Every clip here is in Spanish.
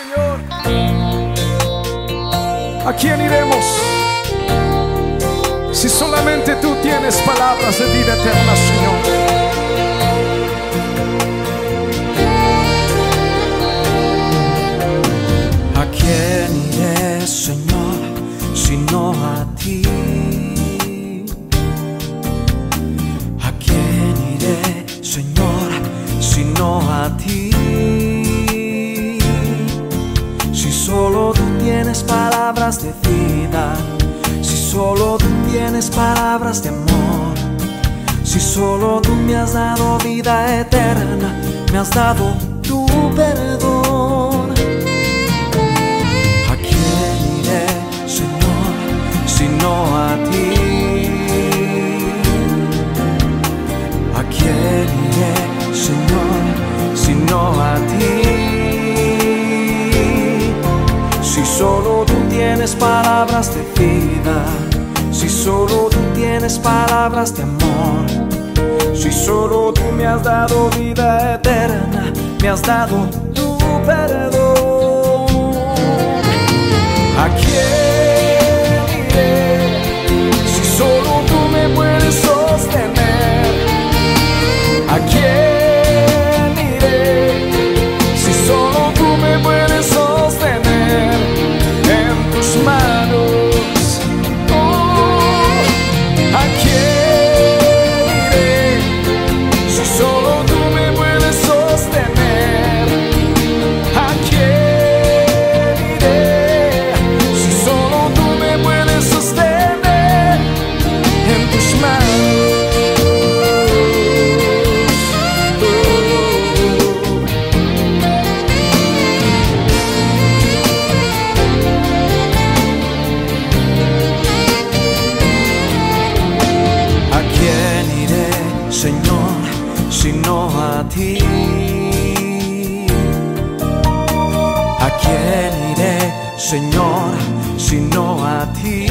Señor. ¿A quién iremos si solamente tú tienes palabras de vida eterna, Señor? ¿A quién iré, Señor, sino a ti? ¿A quién iré, Señor, sino a ti? Si solo tú tienes palabras de vida, si solo tú tienes palabras de amor, si solo tú me has dado vida eterna, me has dado tu perdón. ¿A quién iré, Señor, sino a ti? ¿A quién iré, Señor, sino a ti? Si solo tú tienes palabras de vida, si solo tú tienes palabras de amor, si solo tú me has dado vida eterna, me has dado tu perdón. ¿A quién iré si solo tú me puedes sostener? ¿A quién iré si solo tú me puedes sostener en tus manos? Oh, ¿a quién iré si solo tú me puedes sostener? ¿A quién iré si solo tú me puedes sostener en tus manos? ¿A quién iré, Señor, sino a ti? ¿A quién iré, Señor, sino a ti?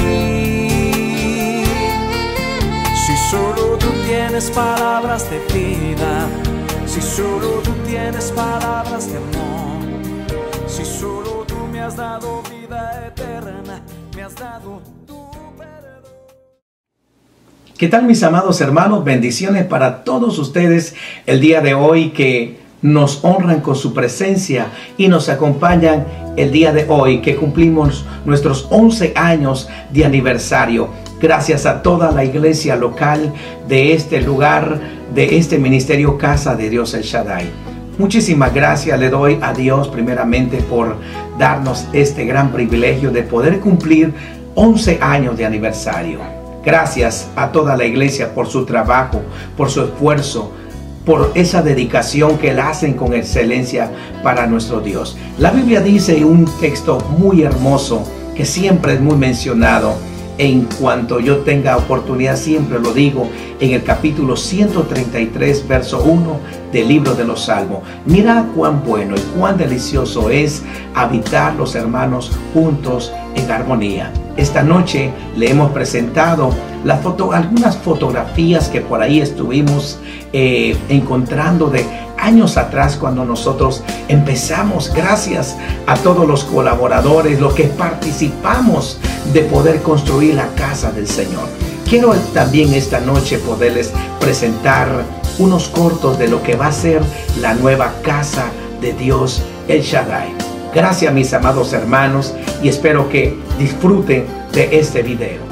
Si solo tú tienes palabras de vida, si solo tú tienes palabras de amor, si solo tú me has dado vida eterna, me has dado tu perdón. ¿Qué tal, mis amados hermanos? Bendiciones para todos ustedes el día de hoy que nos honran con su presencia y nos acompañan el día de hoy que cumplimos nuestros 11 años de aniversario. Gracias a toda la iglesia local de este lugar, de este ministerio Casa de Dios El Shaddai. Muchísimas gracias le doy a Dios primeramente por darnos este gran privilegio de poder cumplir 11 años de aniversario. Gracias a toda la iglesia por su trabajo, por su esfuerzo, por esa dedicación que la hacen con excelencia para nuestro Dios. La Biblia dice un texto muy hermoso que siempre es muy mencionado. En cuanto yo tenga oportunidad siempre lo digo, en el capítulo 133 verso 1 del libro de los Salmos. Mira cuán bueno y cuán delicioso es habitar los hermanos juntos en armonía. Esta noche le hemos presentado algunas fotografías que por ahí estuvimos encontrando de años atrás cuando nosotros empezamos. Gracias a todos los colaboradores, los que participamos de poder construir la casa del Señor. Quiero también esta noche poderles presentar unos cortos de lo que va a ser la nueva casa de Dios El Shaddai. Gracias, mis amados hermanos, y espero que disfruten de este video.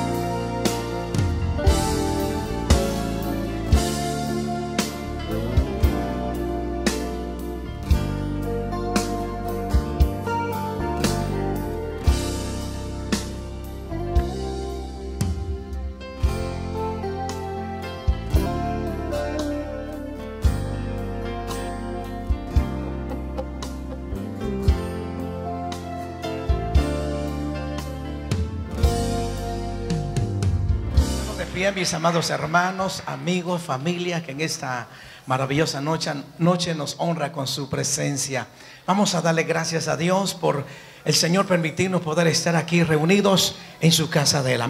Bien, mis amados hermanos, amigos, familia, que en esta maravillosa noche nos honra con su presencia. Vamos a darle gracias a Dios por el Señor permitirnos poder estar aquí reunidos en su casa de Él. Amén.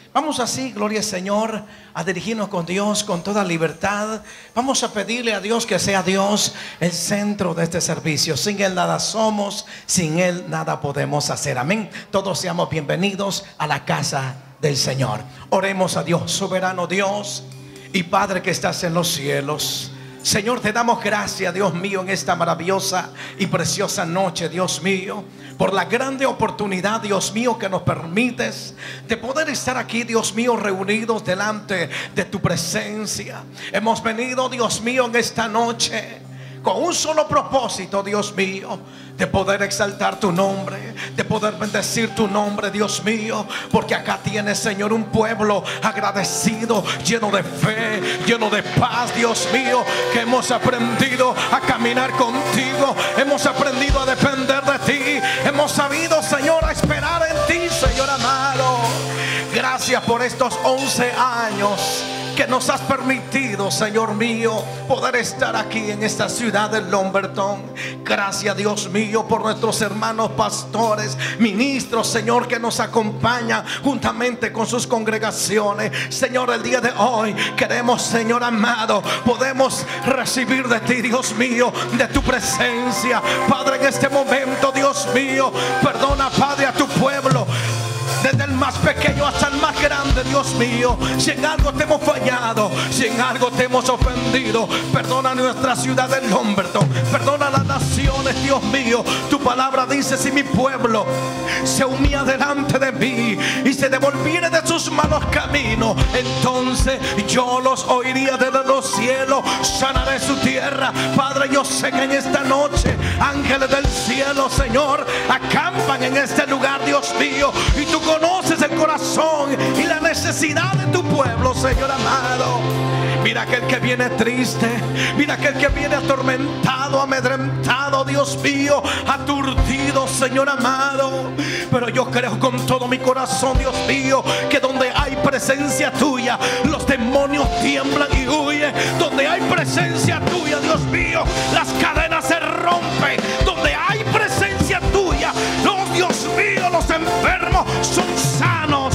Vamos así, gloria al Señor, a dirigirnos con Dios con toda libertad. Vamos a pedirle a Dios que sea Dios el centro de este servicio. Sin Él nada somos, sin Él nada podemos hacer. Amén. Todos seamos bienvenidos a la casa del Señor. Oremos a Dios, soberano Dios y Padre que estás en los cielos. Señor, te damos gracias, Dios mío, en esta maravillosa y preciosa noche, Dios mío, por la grande oportunidad, Dios mío, que nos permites de poder estar aquí, Dios mío, reunidos delante de tu presencia. Hemos venido, Dios mío, en esta noche con un solo propósito, Dios mío, de poder exaltar tu nombre, de poder bendecir tu nombre, Dios mío, porque acá tienes, Señor, un pueblo agradecido, lleno de fe, lleno de paz, Dios mío, que hemos aprendido a caminar contigo, hemos aprendido a depender de ti, hemos sabido, Señor, a esperar en ti, Señor amado. Gracias por estos 11 años que nos has permitido, Señor mío, poder estar aquí en esta ciudad de Lumberton. Gracias, Dios mío, por nuestros hermanos pastores, ministros, Señor, que nos acompañan juntamente con sus congregaciones. Señor, el día de hoy queremos, Señor amado, podemos recibir de ti, Dios mío, de tu presencia. Padre, en este momento, Dios mío, perdona, Padre, a tu pueblo, desde el más pequeño hasta el más grande, Dios mío. Si en algo te hemos fallado, si en algo te hemos ofendido, perdona nuestra ciudad de Lumberton, perdona las naciones, Dios mío. Tu palabra dice: si mi pueblo se humilla delante de mí y se devolviere de sus malos caminos, entonces yo los oiría desde los cielos, sanaré su tierra. Padre, yo sé que en esta noche ángeles del cielo, Señor, acampan en este lugar, Dios mío, y tú conoces el corazón y la necesidad de tu pueblo, Señor amado. Mira aquel que viene triste, mira aquel que viene atormentado, amedrentado, Dios mío, aturdido, Señor amado. Pero yo creo con todo mi corazón, Dios mío, que donde hay presencia tuya, los demonios tiemblan y huyen. Donde hay presencia tuya, Dios mío, las cadenas se rompen. Donde hay presencia tuya, los, Dios mío, los enfermos son sanos.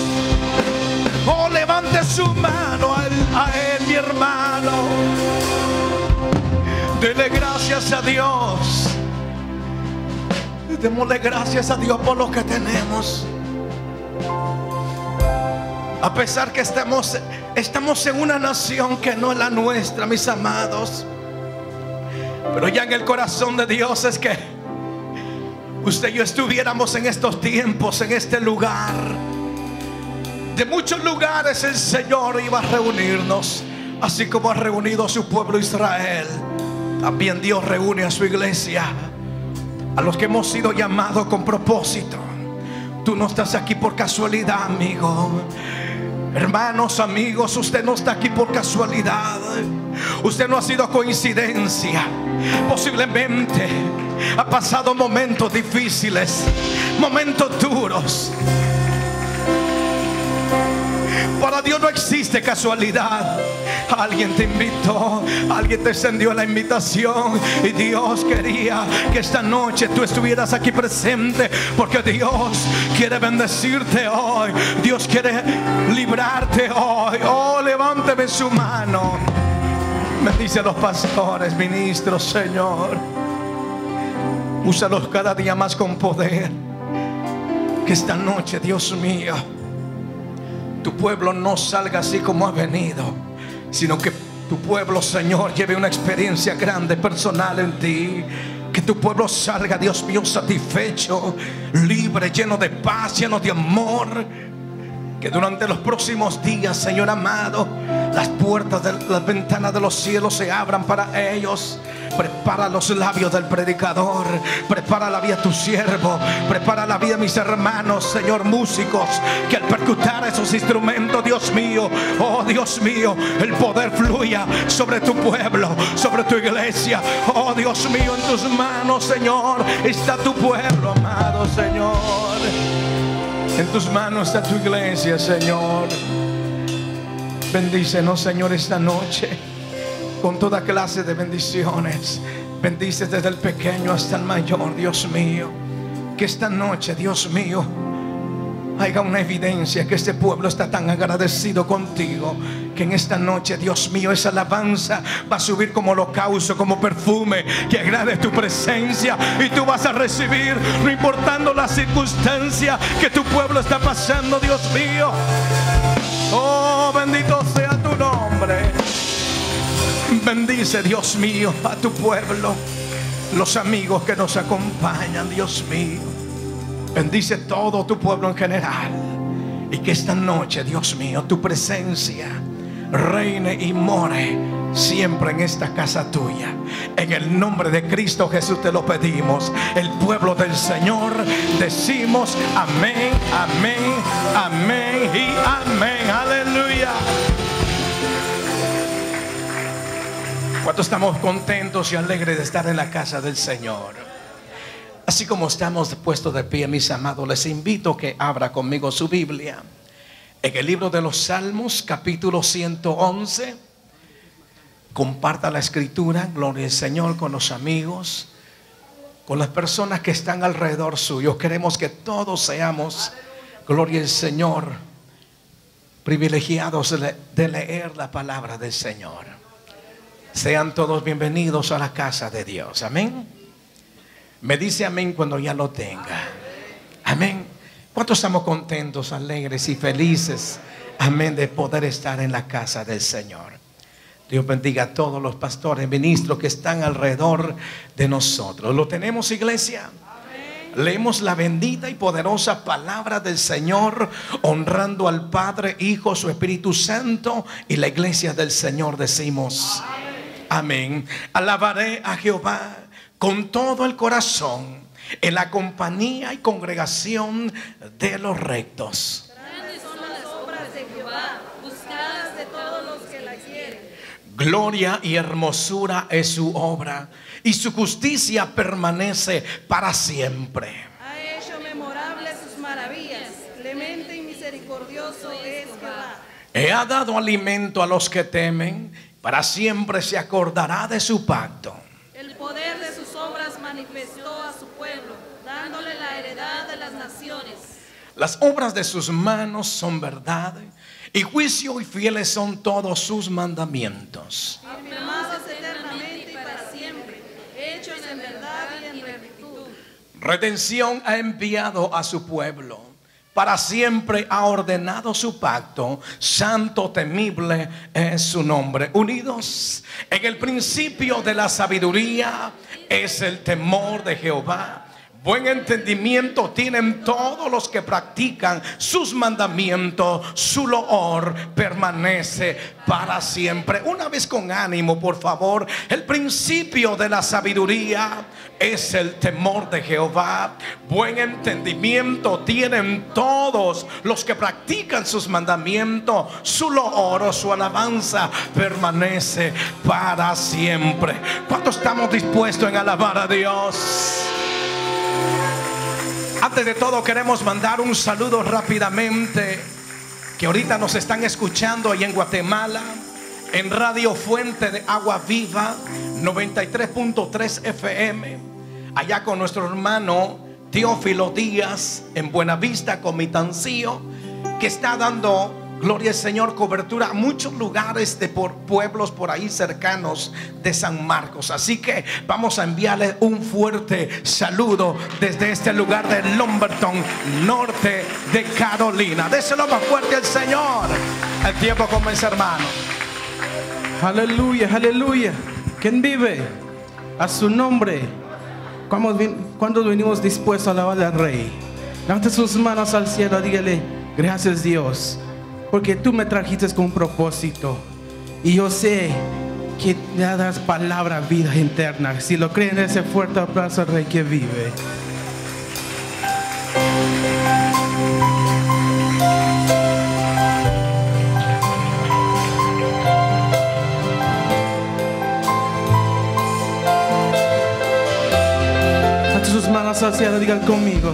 Oh, levante su mano a él, mi hermano. Dele gracias a Dios. Démosle gracias a Dios por lo que tenemos. A pesar que estamos en una nación que no es la nuestra, mis amados, pero ya en el corazón de Dios es que usted y yo estuviéramos en estos tiempos, en este lugar. De muchos lugares el Señor iba a reunirnos, así como ha reunido a su pueblo Israel. También Dios reúne a su iglesia, a los que hemos sido llamados con propósito. Tú no estás aquí por casualidad, amigo. Hermanos, amigos, usted no está aquí por casualidad. Usted no ha sido coincidencia. Posiblemente ha pasado momentos difíciles, momentos duros. Para Dios no existe casualidad. Alguien te invitó, alguien te extendió la invitación, y Dios quería que esta noche tú estuvieras aquí presente, porque Dios quiere bendecirte hoy. Dios quiere librarte hoy. Oh, levánteme su mano. Bendice a los pastores, ministros, Señor. Úsalos cada día más con poder. Que esta noche, Dios mío, tu pueblo no salga así como ha venido, sino que tu pueblo, Señor, lleve una experiencia grande, personal en ti. Que tu pueblo salga, Dios mío, satisfecho, libre, lleno de paz, lleno de amor. Que durante los próximos días, Señor amado, las puertas de las ventanas de los cielos se abran para ellos. Prepara los labios del predicador, prepara la vida de tu siervo, prepara la vida de mis hermanos, Señor, músicos, que al percutar esos instrumentos, Dios mío, oh Dios mío, el poder fluya sobre tu pueblo, sobre tu iglesia. Oh Dios mío, en tus manos, Señor, está tu pueblo, amado Señor. En tus manos está tu iglesia, Señor. Bendícenos, Señor, esta noche con toda clase de bendiciones. Bendice desde el pequeño hasta el mayor, Dios mío. Que esta noche, Dios mío, haya una evidencia que este pueblo está tan agradecido contigo, que en esta noche, Dios mío, esa alabanza va a subir como holocausto, como perfume que agrade tu presencia, y tú vas a recibir, no importando la circunstancia que tu pueblo está pasando, Dios mío. Oh, bendito sea tu nombre. Bendice, Dios mío, a tu pueblo, los amigos que nos acompañan, Dios mío. Bendice todo tu pueblo en general, y que esta noche, Dios mío, tu presencia reine y more siempre en esta casa tuya. En el nombre de Cristo Jesús te lo pedimos. El pueblo del Señor decimos amén, amén, amén y amén. Aleluya. ¿Cuántos estamos contentos y alegres de estar en la casa del Señor? Así como estamos puestos de pie, mis amados, les invito a que abra conmigo su Biblia en el libro de los Salmos, capítulo 111. Comparta la escritura, gloria al Señor, con los amigos, con las personas que están alrededor suyo. Queremos que todos seamos, gloria al Señor, privilegiados de leer la palabra del Señor. Sean todos bienvenidos a la casa de Dios. Amén. Me dice amén cuando ya lo tenga. Amén. ¿Cuántos estamos contentos, alegres y felices? Amén, de poder estar en la casa del Señor. Dios bendiga a todos los pastores, ministros que están alrededor de nosotros. ¿Lo tenemos, iglesia? Amén. Leemos la bendita y poderosa palabra del Señor, honrando al Padre, Hijo, su Espíritu Santo, y la iglesia del Señor decimos amén. Amén. Alabaré a Jehová con todo el corazón, en la compañía y congregación de los rectos. Grandes son las obras de Jehová, buscadas de todos los que la quieren. Gloria y hermosura es su obra, y su justicia permanece para siempre. Ha hecho memorables sus maravillas, clemente y misericordioso es Jehová. Ha dado alimento a los que temen, para siempre se acordará de su pacto. El poder de sus obras manifestó a su pueblo, dándole la heredad de las naciones. Las obras de sus manos son verdad, y juicio y fieles son todos sus mandamientos. Afirmados eternamente y para siempre, hechos en verdad y en rectitud. Redención ha enviado a su pueblo, para siempre ha ordenado su pacto, santo, temible es su nombre. Unidos en el principio de la sabiduría es el temor de Jehová. Buen entendimiento tienen todos los que practican sus mandamientos. Su loor permanece para siempre. Una vez con ánimo, por favor. El principio de la sabiduría es el temor de Jehová. Buen entendimiento tienen todos los que practican sus mandamientos. Su loor o su alabanza permanece para siempre. ¿Cuántos estamos dispuestos en alabar a Dios? Antes de todo queremos mandar un saludo rápidamente, que ahorita nos están escuchando ahí en Guatemala, en Radio Fuente de Agua Viva 93.3 FM, allá con nuestro hermano Teófilo Díaz en Buenavista, Comitancillo, que está dando, gloria al Señor, cobertura a muchos lugares de pueblos por ahí cercanos de San Marcos. Así que vamos a enviarle un fuerte saludo desde este lugar de Lumberton, norte de Carolina. Déselo más fuerte al Señor. El tiempo comienza, hermano. Aleluya, aleluya. ¿Quién vive? A su nombre. ¿Cuándo venimos dispuestos a alabar al Rey? Levante sus manos al cielo, dígale: gracias, Dios, porque tú me trajiste con un propósito, y yo sé que me das palabra, vida eterna. Si lo creen, ese fuerte aplauso al Rey que vive. Levante sus manos al cielo, digan conmigo: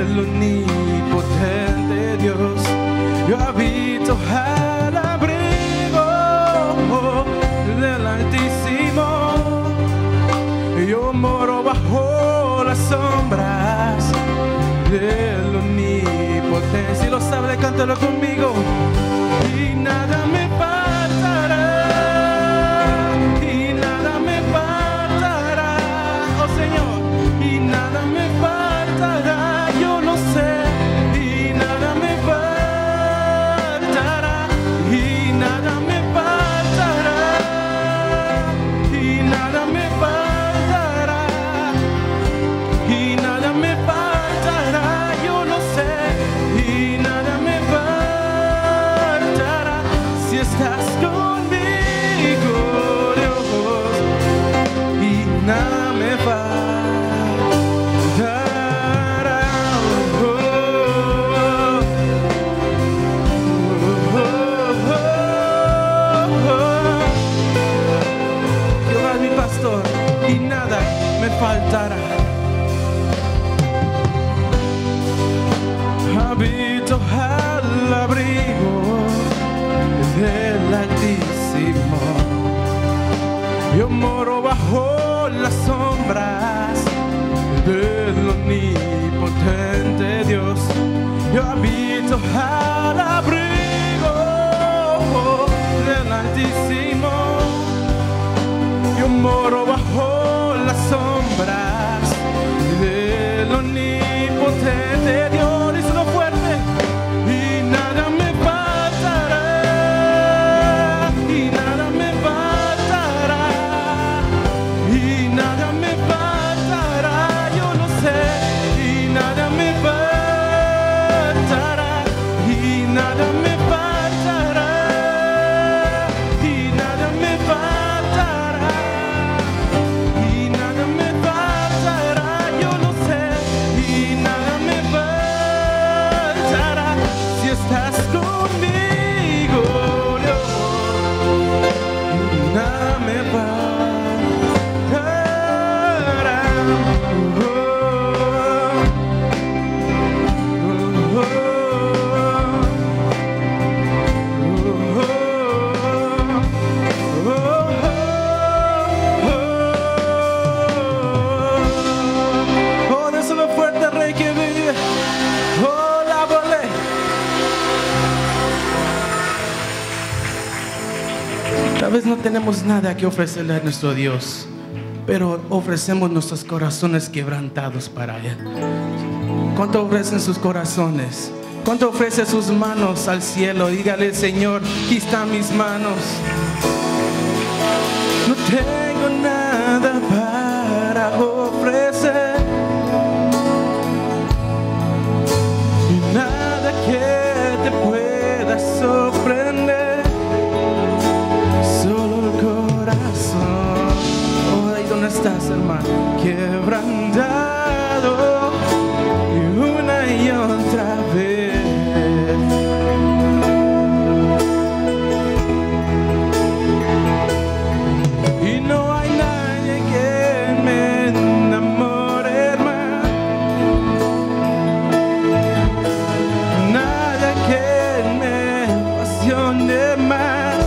del omnipotente Dios. Yo habito al abrigo del Altísimo. Yo moro bajo las sombras del omnipotente. Si lo sabe, cántalo conmigo. Y nada me faltará, y nada me faltará, oh Señor, y nada me faltará, yo lo sé, y nada me faltará, y nada me faltará, y nada me faltará, y nada me faltará, yo lo sé, y nada me faltará, si estás conmigo, Dios, y nada me faltará. Jehová es mi pastor y nada me faltará. Habito al abrigo del Altísimo. Yo moro bajo las sombras del omnipotente Dios. Yo habito al abrigo del Altísimo. Yo moro bajo las sombras del omnipotente Dios. Díselo fuerte. Y nada me faltará, y nada me faltará, y nada me faltará, yo lo sé, y nada me faltará, y nada me faltará, y nada me faltará, y nada me faltará, yo lo sé, y nada me faltará, si estás conmigo, Dios, y nada me faltará. Oh, déselo fuerte, Rey que vive. Oh, la volé. Tal vez no tenemos nada que ofrecerle a nuestro Dios, pero ofrecemos nuestros corazones quebrantados para Él. ¿Cuánto ofrecen sus corazones? ¿Cuánto ofrece sus manos al cielo? Dígale, Señor, aquí están mis manos. No tengo nada para ofrecer, y nada que te pueda sorprender, solo el corazón. Oh, ahí donde estás, hermano, quebrantado y una y otra vez. Y no hay nadie que me enamore más, nada que me apasione más,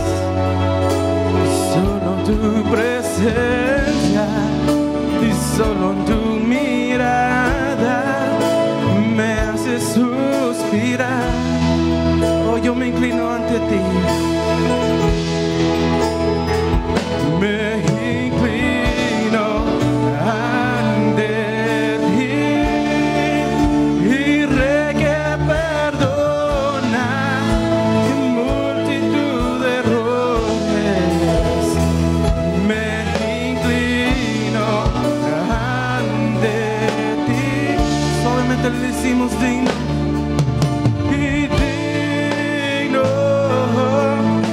solo tu presencia y solo tu mirada me hace suspirar. Oh, yo me inclino ante ti. Me inclino ante ti, y Rey que perdona en multitud de errores. Me inclino ante ti. Solamente le decimos digno y digno.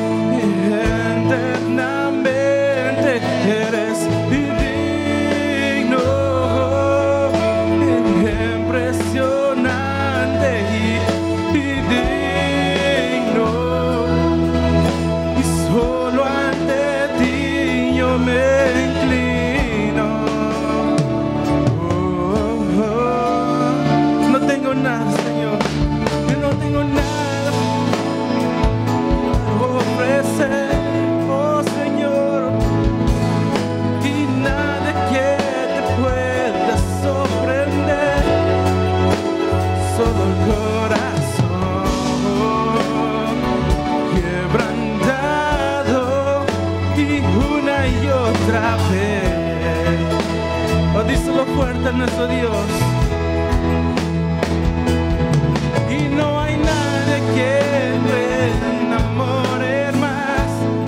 fuerte nuestro Dios. Y no hay nadie que me enamore más.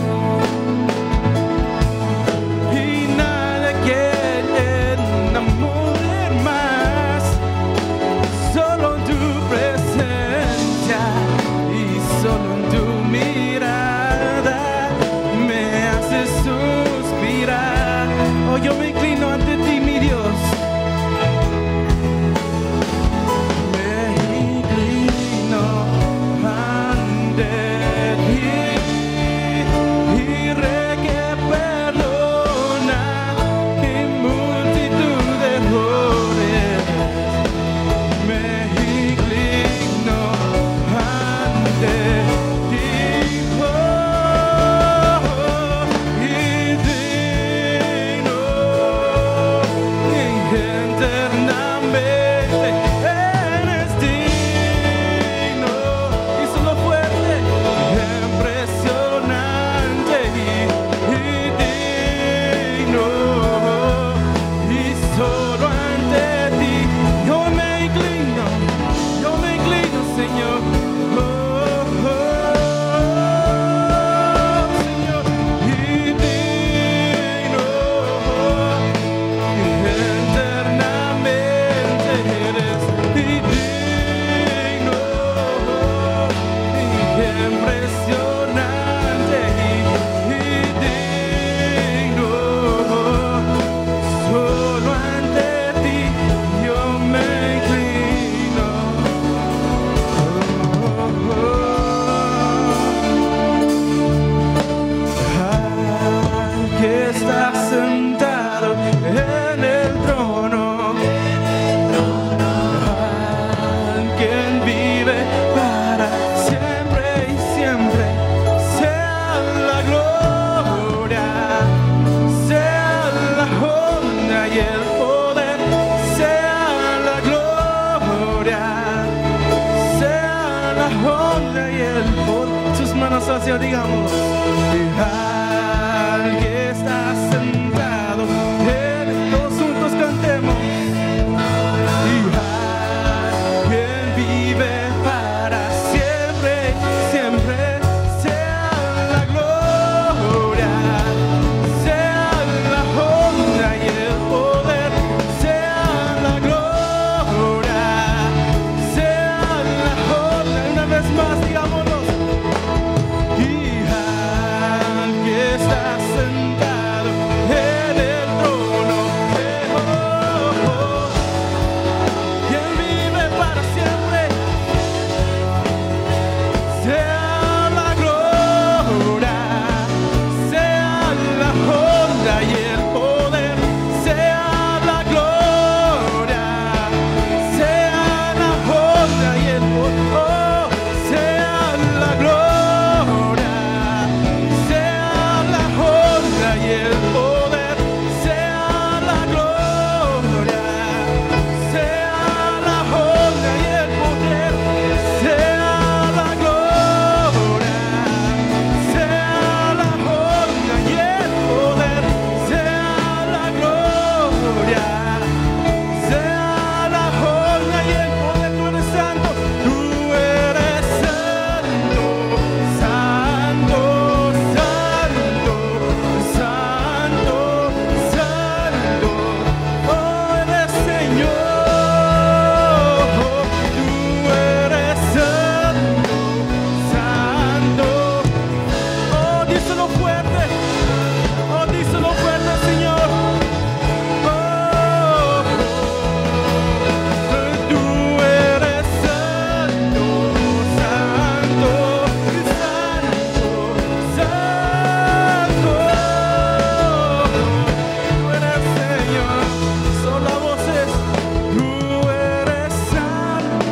Y nadie que enamore más. Solo en tu presencia y solo en tu mirada me haces suspirar. Oh, yo me inclino ante ti, mi Dios. Hacia, digamos, al que está sentado, todos juntos cantemos, y al quien vive para siempre, siempre, sea la gloria, sea la honra y el poder, sea la gloria, sea la honra. Una vez más, digámoslo. Está sentado en el trono, quien vive para siempre, sea la gloria, sea la honra y el poder, sea la gloria, sea la honra y el poder, sea la gloria. Y el poder, sea la gloria, sea la honra y el poder, sea la gloria, sea la honra y el poder, sea la gloria, sea la honra y el poder. Tú eres santo, tú eres santo, santo, santo, santo. Santo, oh, eres Señor, tú eres santo, santo, oh, díselo fuerte, Señor, oh, tú eres santo, santo, santo, santo. Solo voces, tú eres santo.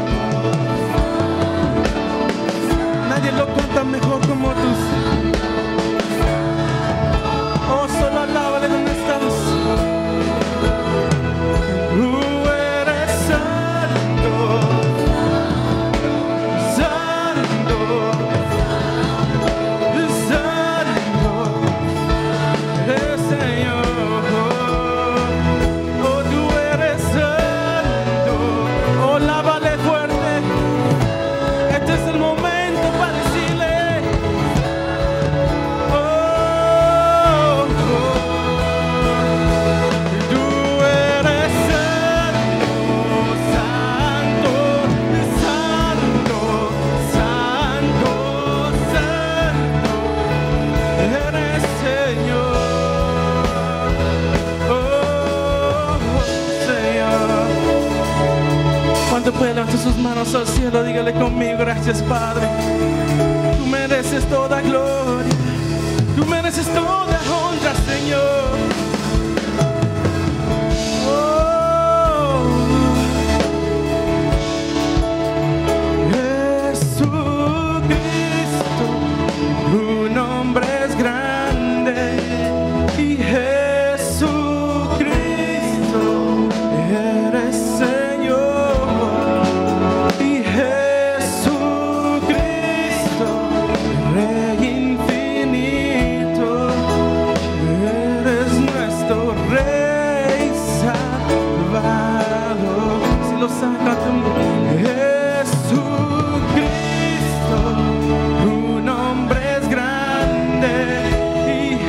Nadie lo canta mejor como tú. Oh, solo alábale donde estás. Tú eres santo, santo, santo, eres Señor. Oh, tú eres Levante sus manos al cielo, dígale conmigo, gracias Padre. Tú mereces toda gloria, tú mereces toda honra, Señor. Jesucristo, tu nombre es grande y Jesucristo eres Señor y Jesucristo Rey infinito, eres nuestro Rey Salvador. Si lo saca tu Jesucristo, tu nombre es grande y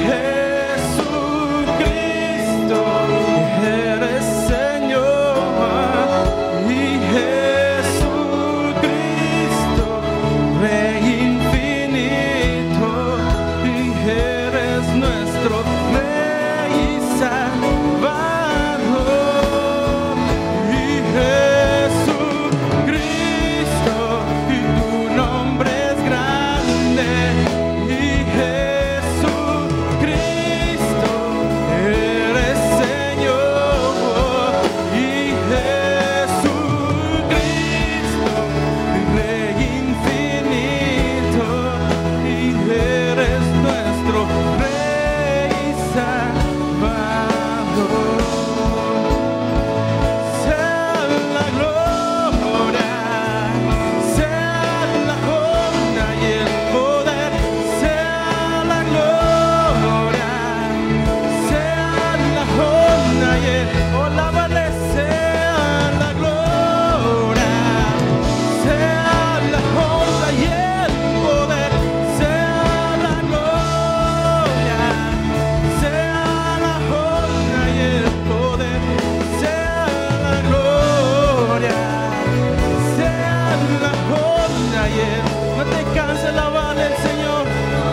Jesucristo eres Señor y Jesucristo Rey infinito y eres nuestro Rey Salvador y Jesucristo y tu nombre es grande y Jesucristo eres Señor y Jesucristo Rey infinito y eres nuestro Rey Salvador. Sea la gloria, sea la honra y el poder, sea la gloria, sea la honra y el alábale, sea la gloria, sea la honra y el poder, sea la gloria, sea la honra y el poder, sea la gloria, sea la honra y el. No te canses de alabar al Señor.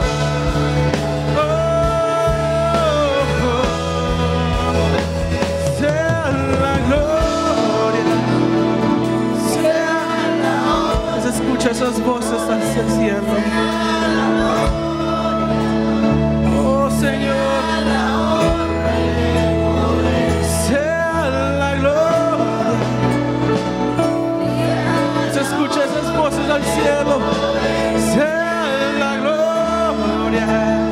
Sea la gloria, sea la honra. Se escucha esas voces hacia el cielo. Oh Señor, sea la gloria. Se escucha esas voces al cielo. Sea la gloria.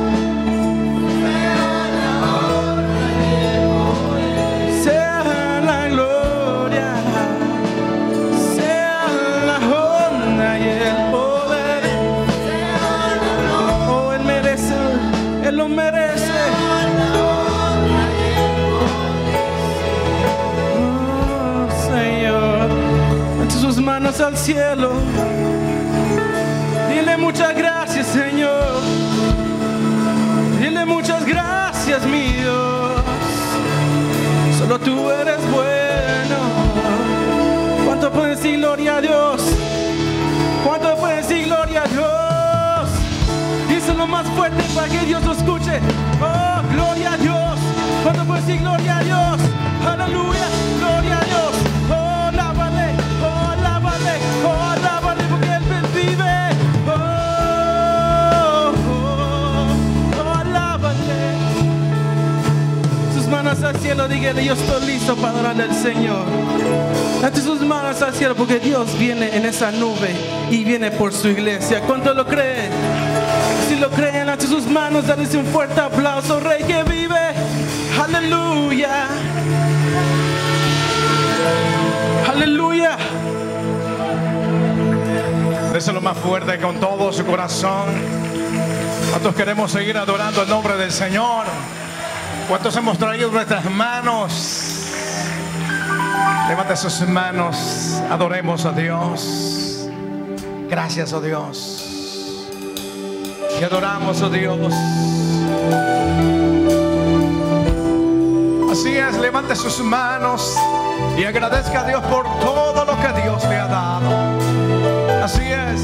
Sea la gloria, sea la honra y el poder. Oh, Él merece, Él lo merece. Oh, Señor, mete sus manos al cielo. Dile muchas gracias, Señor. Dile muchas gracias, mi Dios. Solo tú eres bueno. ¿Cuánto pueden decir gloria a Dios? ¿Cuánto pueden decir gloria a Dios? Díselo más fuerte para que Dios lo escuche. Oh, gloria a Dios. ¿Cuánto pueden decir gloria a Dios? Aleluya, gloria a Dios. Oh, alábale, oh, alábale, oh, alábale porque Él vive. Manos al cielo, dígale, yo estoy listo para adorarle al Señor. Date sus manos al cielo porque Dios viene en esa nube y viene por su iglesia. ¿Cuánto lo creen? Si lo creen, date sus manos, dale un fuerte aplauso, Rey que vive. Aleluya. Aleluya. Déselo más fuerte con todo su corazón. ¿Cuántos queremos seguir adorando el nombre del Señor? ¿Cuántos hemos traído nuestras manos? Levante sus manos, adoremos a Dios. Gracias, oh Dios. Te adoramos, oh Dios. Así es, levante sus manos y agradezca a Dios por todo lo que Dios le ha dado. Así es.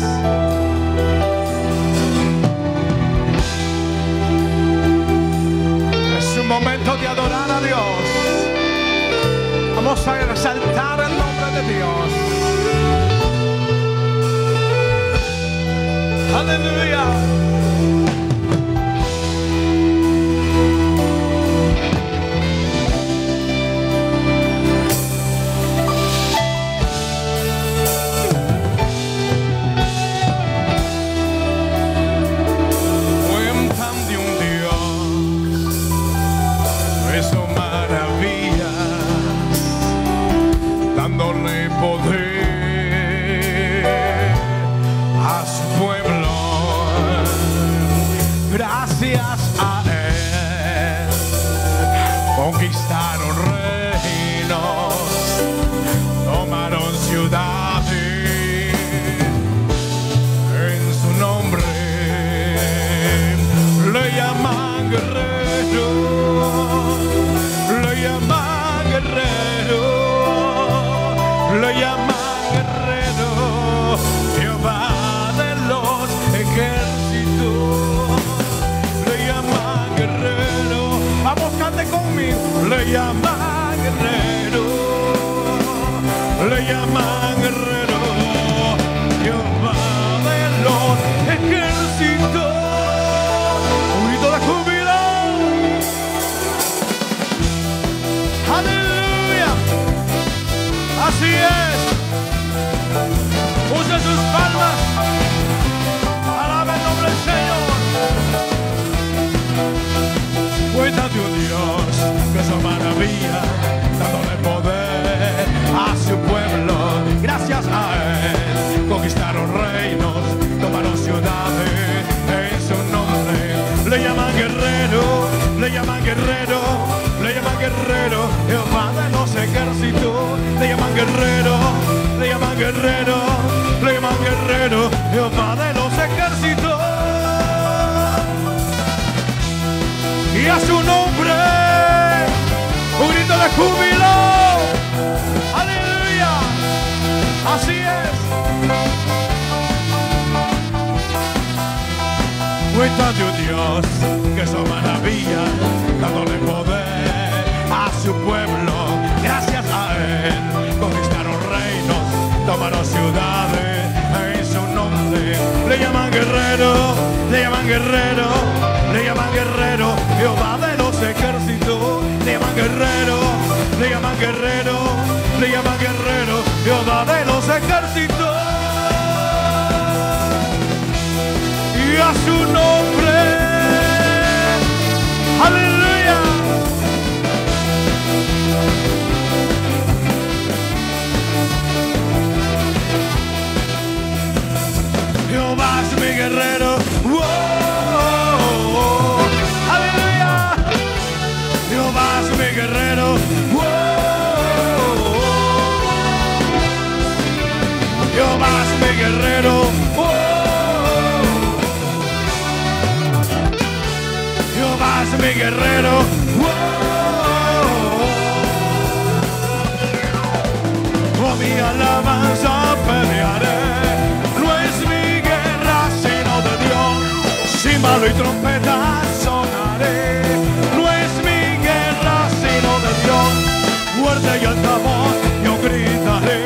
Es un momento de adorar a Dios. Vamos a exaltar el nombre de Dios. Aleluya. Cuentan de un Dios, hizo maravillas, dándole poder a su pueblo. Gracias a él conquistaron reinos, tomaron ciudades en su nombre. Le llaman guerrero, le llaman guerrero, le llaman guerrero, Jehová de los ejércitos. Le llaman guerrero, vamos, cante conmigo. Le llaman guerrero, le llaman guerrero, Jehová de los ejércitos. Un grito de júbilo. Aleluya. Así es. Usen sus palmas. Alaben el nombre del Señor. Cuenta de un Dios que es maravilla, dándole poder a su pueblo. Gracias a él conquistaron reinos, tomaron ciudades en su nombre. Le llaman guerrero, le llaman guerrero, le llaman guerrero, Jehová de los ejércitos. Le llaman guerrero, le llaman guerrero, le llaman guerrero, Jehová de los ejércitos. Y a su nombre un grito de júbilo. Aleluya. Así es. Cuenta de un Dios que son maravillas, dándole poder a su pueblo. Gracias a él conquistaron reinos, tomaron ciudades en su nombre. Le llaman guerrero, le llaman guerrero, le llaman guerrero, Jehová de los ejércitos. Le llaman guerrero, le llaman guerrero, le llaman guerrero, Jehová de los ejércitos. Y a su nombre, aleluya. Jehová es mi guerrero. Aleluya. Jehová es mi guerrero. Jehová es mi guerrero. Jehová es mi guerrero. Con mi alabanza pelearé. No es mi guerra sino de Dios. Címbalo y trompeta sonaré. No es mi guerra sino de Dios. Fuerte y altavoz yo gritaré.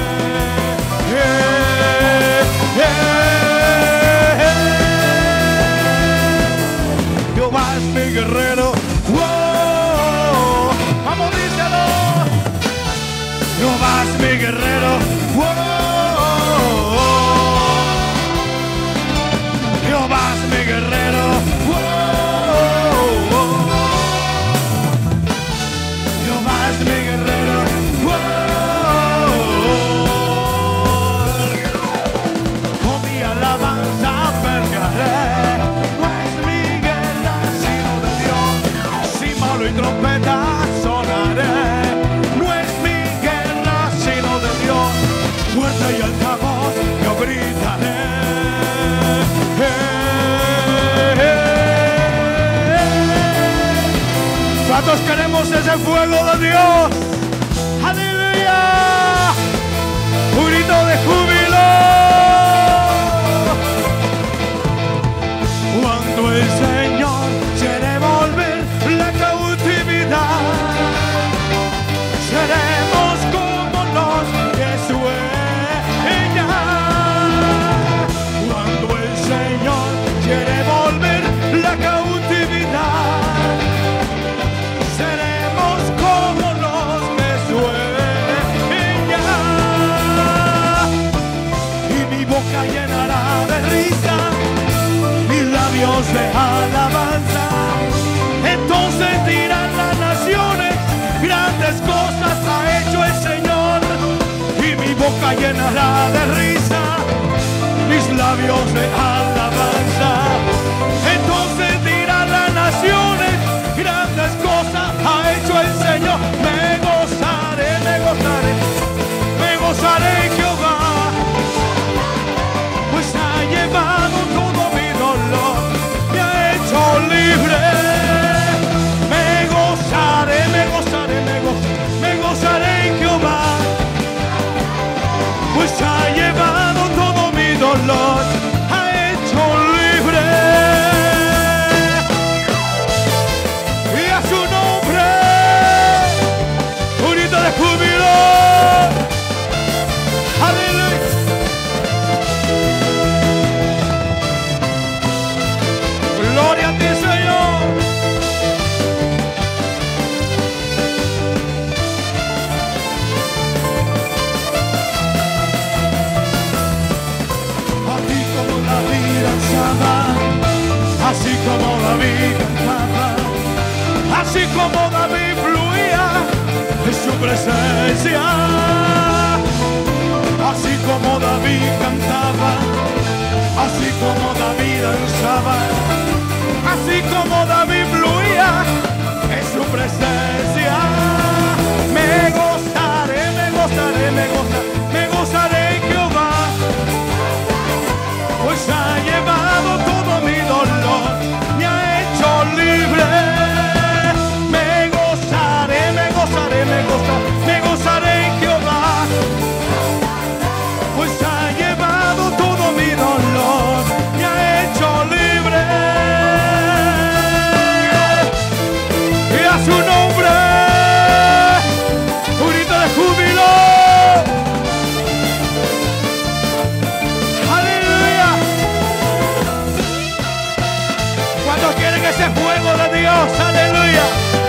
Jehová es mi guerrero. Vamos, díselo. Jehová es mi guerrero. Jehová es mi guerrero. Jehová es mi guerrero. Con mi alabanza pelearé. No es mi guerra sino de Dios. Címbalo y trompeta sonaré. No es mi guerra sino de Dios. Fuerte y altavoz yo gritaré. ¿Cuántos queremos ese fuego de Dios? ¡Aleluya! Un grito de júbilo. Cuando el Señor quiere volver la cautividad, seremos como los que sueñan. Cuando el Señor boca llenará de risa, mis labios de alabanza. Entonces dirán las naciones, grandes cosas ha hecho el Señor. Me gozaré, me gozaré, me gozaré en Jehová, pues ha llevado todo mi dolor, me ha hecho libre. Me gozaré, me gozaré, me gozaré en Jehová, pues ha llevado todo mi dolor, ha hecho libre. Y a su nombre, un grito de júbilo. Aleluya. Gloria a ti, Señor. Así como David danzaba, así como David cantaba, así como David fluía en su presencia, así como David cantaba, así como David danzaba, así como David fluía en su presencia. Me gozaré, me gozaré, me gozaré, me gozaré en Jehová, pues ha llevado todo mi dolor, me ha hecho libre. Me gozaré, me gozaré, me gozaré, me gozaré en Jehová, pues ha llevado todo mi dolor, me ha hecho libre. Y a su nombre, un grito de júbilo. Aleluya. ¿Cuántos quieren ese fuego de Dios? Aleluya.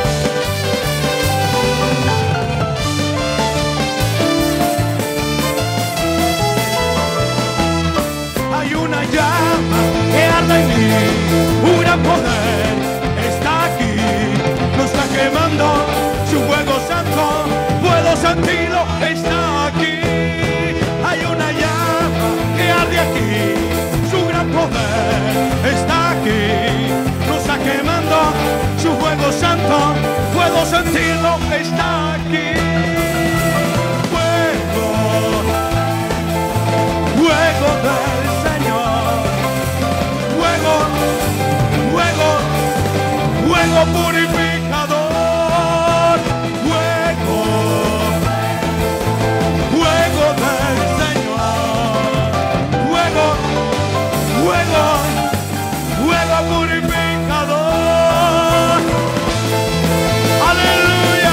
Hay una llama que arde en mí, un gran poder está aquí, nos está quemando su fuego santo, puedo sentirlo, está aquí. Hay una llama que arde aquí, su gran poder está aquí, nos está quemando su fuego santo, puedo sentirlo, está aquí. Fuego, fuego del Señor, fuego, fuego, fuego purificador, fuego, fuego del Señor, fuego, fuego, fuego purificador. Aleluya.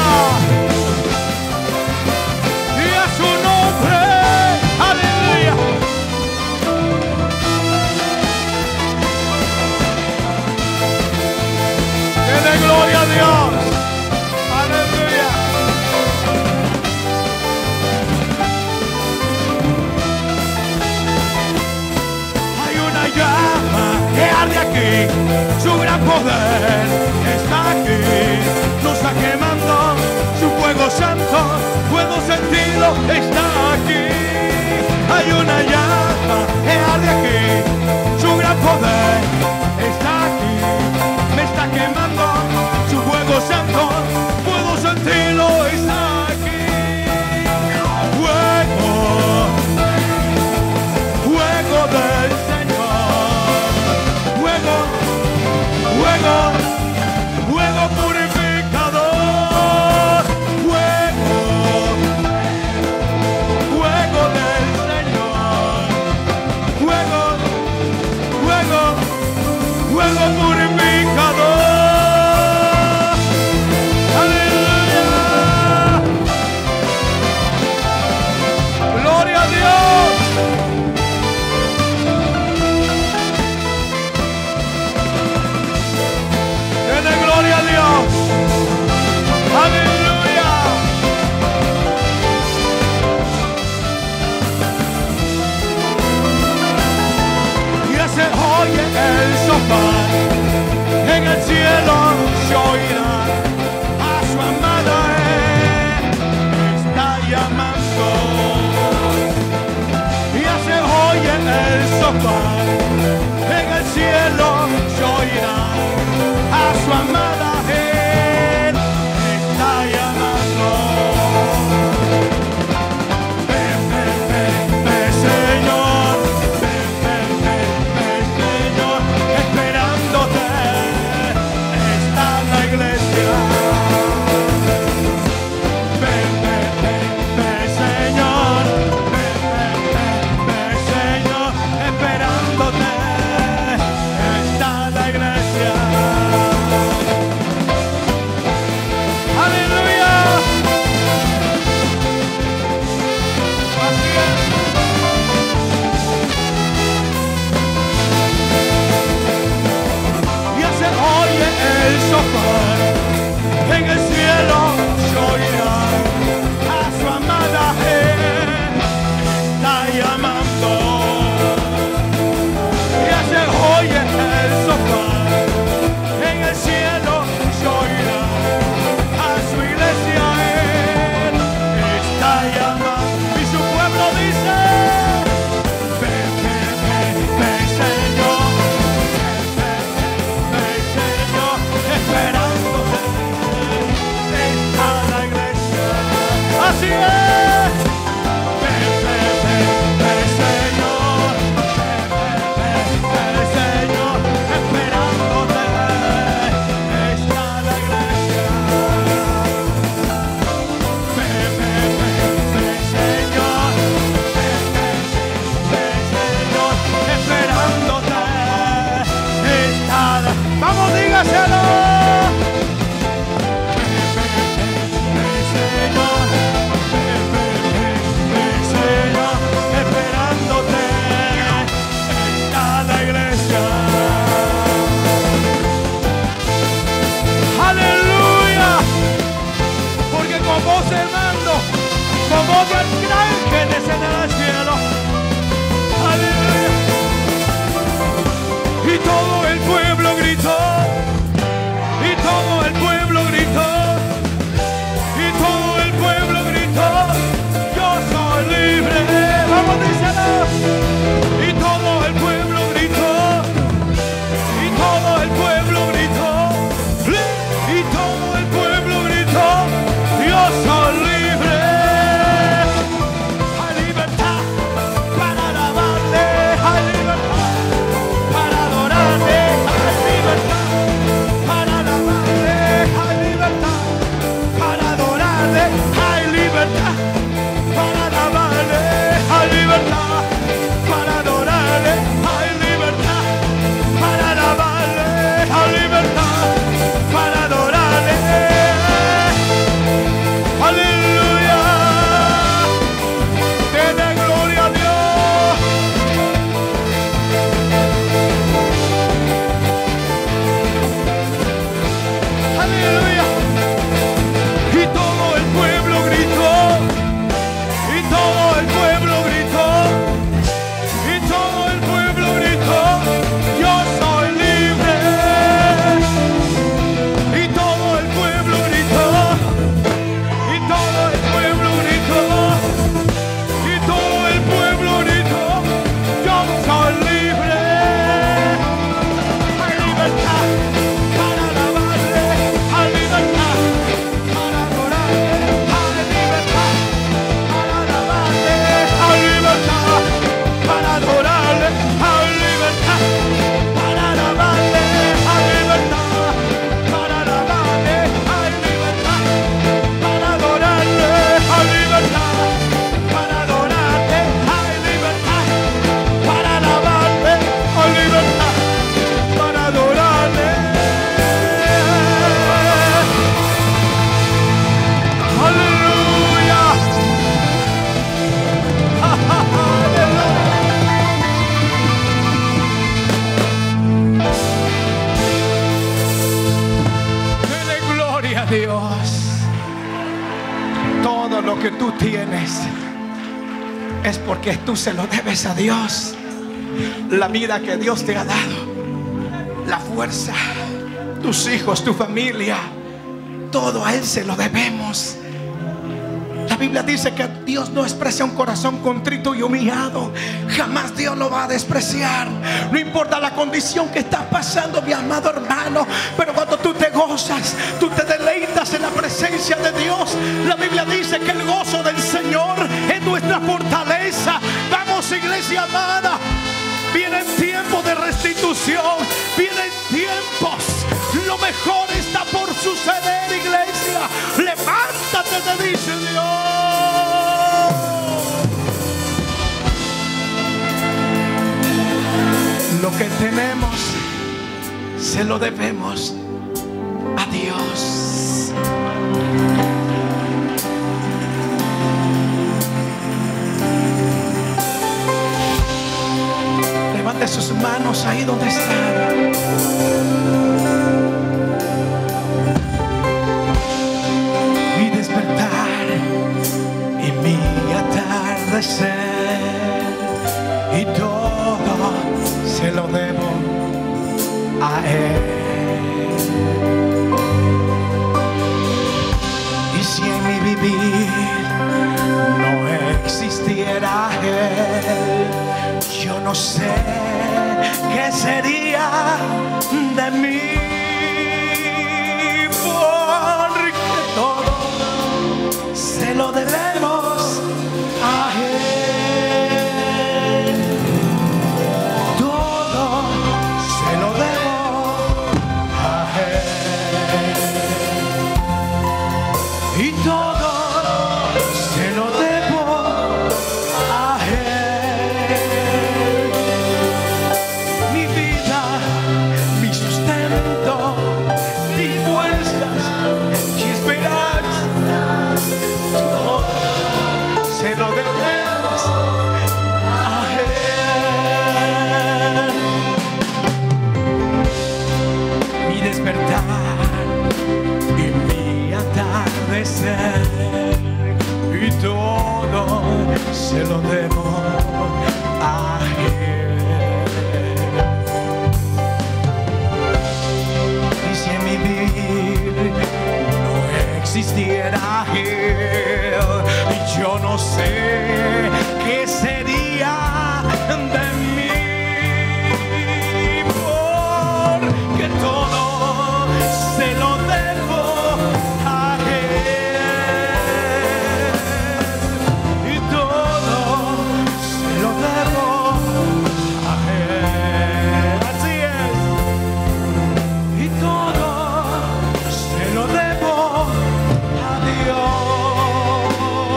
Y a su nombre, aleluya. Dele gloria a Dios. Aleluya. Hay una llama que arde aquí, su gran poder está aquí, nos está quemando su fuego santo, puedo sentirlo, está aquí. Hay una llama que arde aquí, su gran poder está aquí, me está quemando su fuego santo, puedo sentirlo, está aquí. Fuego, fuego del Señor, fuego, fuego, fuego purificador, fuego, fuego del Señor, fuego, fuego, fuego purificador. Aleluya. Gloria a Dios. Dele gloria a Dios. Aleluya. Y se oye el sofá, en el cielo se oirá a su amada, está llamando. todo el pueblo gritó, y todo el pueblo gritó, y todo el pueblo gritó, yo soy libre. Vamos, díselo. Y todo el pueblo gritó, y todo el pueblo gritó, y todo el pueblo gritó, yo soy libre. Hay libertad para alabarle, hay libertad para adorarle, hay libertad para alabarle, hay libertad para adorarle, hay libertad para alabarle, hay libertad para adorarle, hay libertad para alabarle, hay libertad para adorarle. Aleluya, dele gloria a Dios. Aleluya. Y todo el pueblo gritó, y todo el pueblo gritó, y todo el pueblo gritó, yo soy libre. Y todo el pueblo gritó, y todo el pueblo gritó, y todo el pueblo gritó, yo soy libre. Hay libertad para alabarle, hay libertad para adorarle, hay libertad para alabarle, hay libertad para adorarle, hay libertad para alabarle, hay libertad para alabarle, hay libertad para adorarle, hay libertad para adorarle, hay libertad para alabarle, hay libertad para adorarle. Aleluya. Dele gloria a Dios. Todo lo que tú tienes es porque tú se lo debes a Dios. La vida que Dios te ha dado, la fuerza, tus hijos, tu familia, todo a Él se lo debemos. La Biblia dice que Dios no desprecia un corazón contrito y humillado. Jamás Dios lo va a despreciar. No importa la condición que estás pasando, mi amado hermano, pero cuando tú te gozas, tú te deleitas en la presencia de Dios. La Biblia dice que el gozo del Señor es nuestra fortaleza. Vamos, iglesia amada, vienen tiempos de restitución, vienen tiempos. Lo mejor está por suceder, iglesia. Levántate, te dice Dios. Lo que tenemos se lo debemos a Dios. Levante sus manos ahí donde están. Mi despertar y mi atardecer, y todo se lo debo a Él. Y si en mi vivir no existiera Él, yo no sé qué sería de mí, porque todo se lo debemos a Él. Todo se lo debo a Él. Y todo se lo debo a Él. Mi vida, mi sustento, yo no sé qué sería de mí, porque todo se lo debo a Él, y todo se lo debo a Él. Así es, y todo se lo debo a Dios.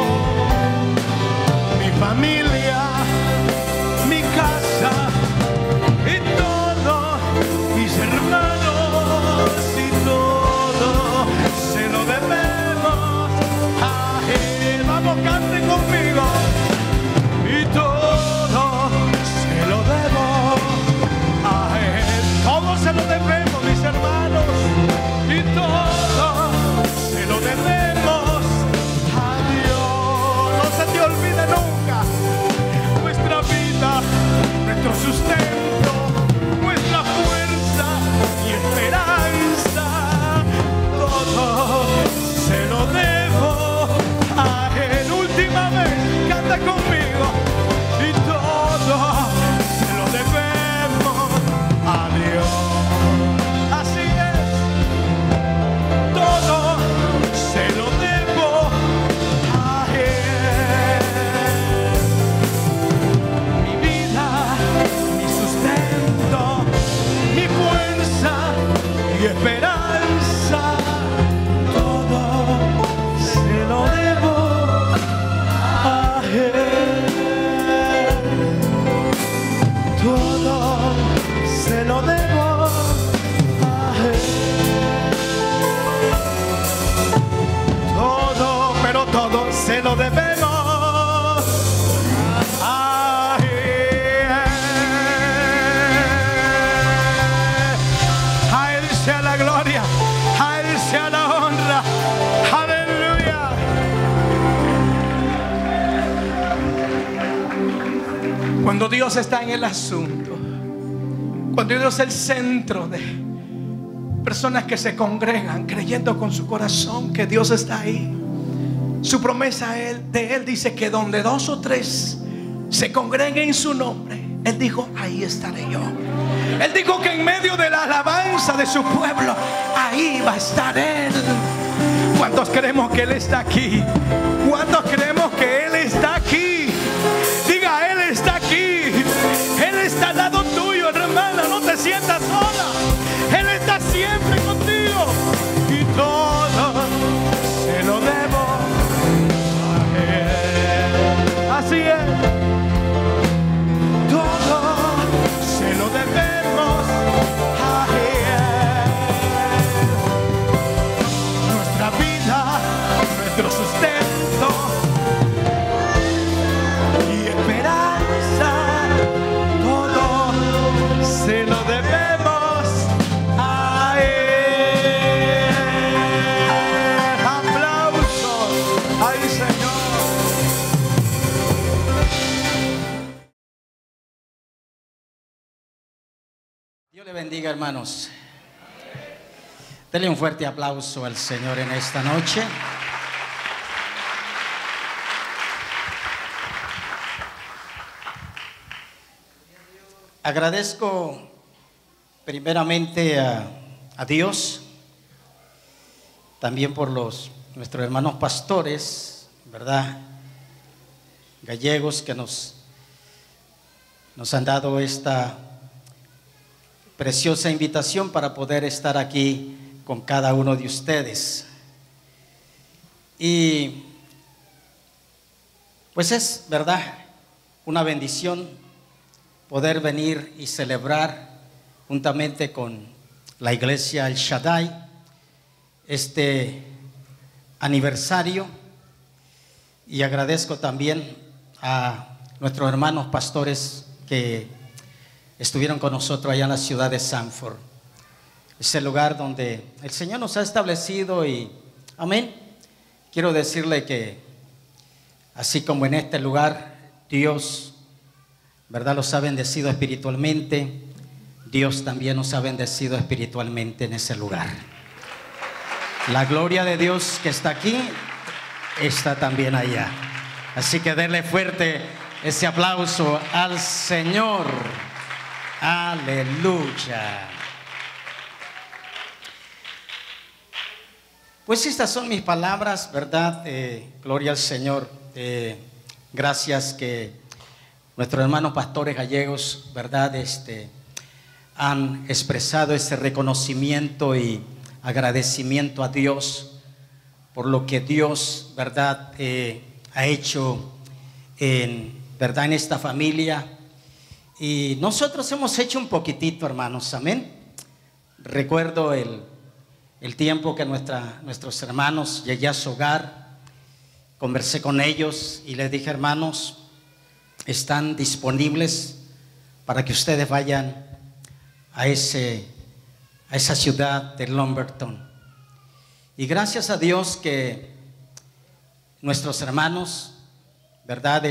Mi familia, mi casa y todo, mis hermanos y todo se lo debemos a Él. Vamos, cante conmigo. Y todo se lo debo a Él. Todo se lo debemos, mis hermanos, y todo se lo debemos a Dios. No se te olvide nunca nuestra vida, nuestro sustento, nuestra fuerza y esperanza. Todo se lo debo a Él. Última vez, canta conmigo. Y todo se lo debemos a Dios. Así es, todo se lo debo a Él. Mi vida, mi sustento, mi fuerza y esperanza, todo se lo debo a Él. Todo se lo debo a Él. Todo, pero todo se lo debemos a Él. A Él sea la gloria, a Él sea la honra. Aleluya. Cuando Dios está en el asunto, cuando Dios es el centro de personas que se congregan creyendo con su corazón que Dios está ahí, su promesa de Él dice que donde 2 o 3 se congreguen en su nombre, Él dijo, ahí estaré yo. Él dijo que en medio de la alabanza de su pueblo, ahí va a estar Él. ¿Cuántos creemos que Él está aquí? ¿Cuántos creemos que Él está aquí? Diga, Él está aquí. Él está al lado tuyo, hermana. No te sientas sola. Él está siempre contigo. Y todo se lo debo a Él. Así es. Todo se lo debemos a Él. Nuestra vida, nuestro sustento y esperanza, todo se lo debemos a Él. Aplausos. Ay, Señor. Dios le bendiga, hermanos. Denle un fuerte aplauso al Señor en esta noche. Agradezco primeramente a Dios, también por nuestros hermanos pastores, ¿verdad? Gallegos, que nos han dado esta preciosa invitación para poder estar aquí con cada uno de ustedes. Y pues es, ¿verdad?, una bendición poder venir y celebrar juntamente con la iglesia El Shaddai este aniversario. Y agradezco también a nuestros hermanos pastores que estuvieron con nosotros allá en la ciudad de Sanford, ese lugar donde el Señor nos ha establecido. Y amén, quiero decirle que así como en este lugar Dios, ¿verdad?, los ha bendecido espiritualmente, Dios también nos ha bendecido espiritualmente en ese lugar. La gloria de Dios que está aquí está también allá. Así que denle fuerte ese aplauso al Señor. Aleluya. Pues estas son mis palabras, ¿verdad? Gloria al Señor. Gracias que nuestros hermanos pastores gallegos, ¿verdad? Han expresado ese reconocimiento y agradecimiento a Dios por lo que Dios, ¿verdad? Ha hecho ¿verdad? En esta familia. Y nosotros hemos hecho un poquitito, hermanos, amén. Recuerdo el tiempo que nuestros hermanos, llegué a su hogar, conversé con ellos y les dije: hermanos, están disponibles para que ustedes vayan a esa ciudad de Lumberton. Y gracias a Dios que nuestros hermanos, ¿verdad?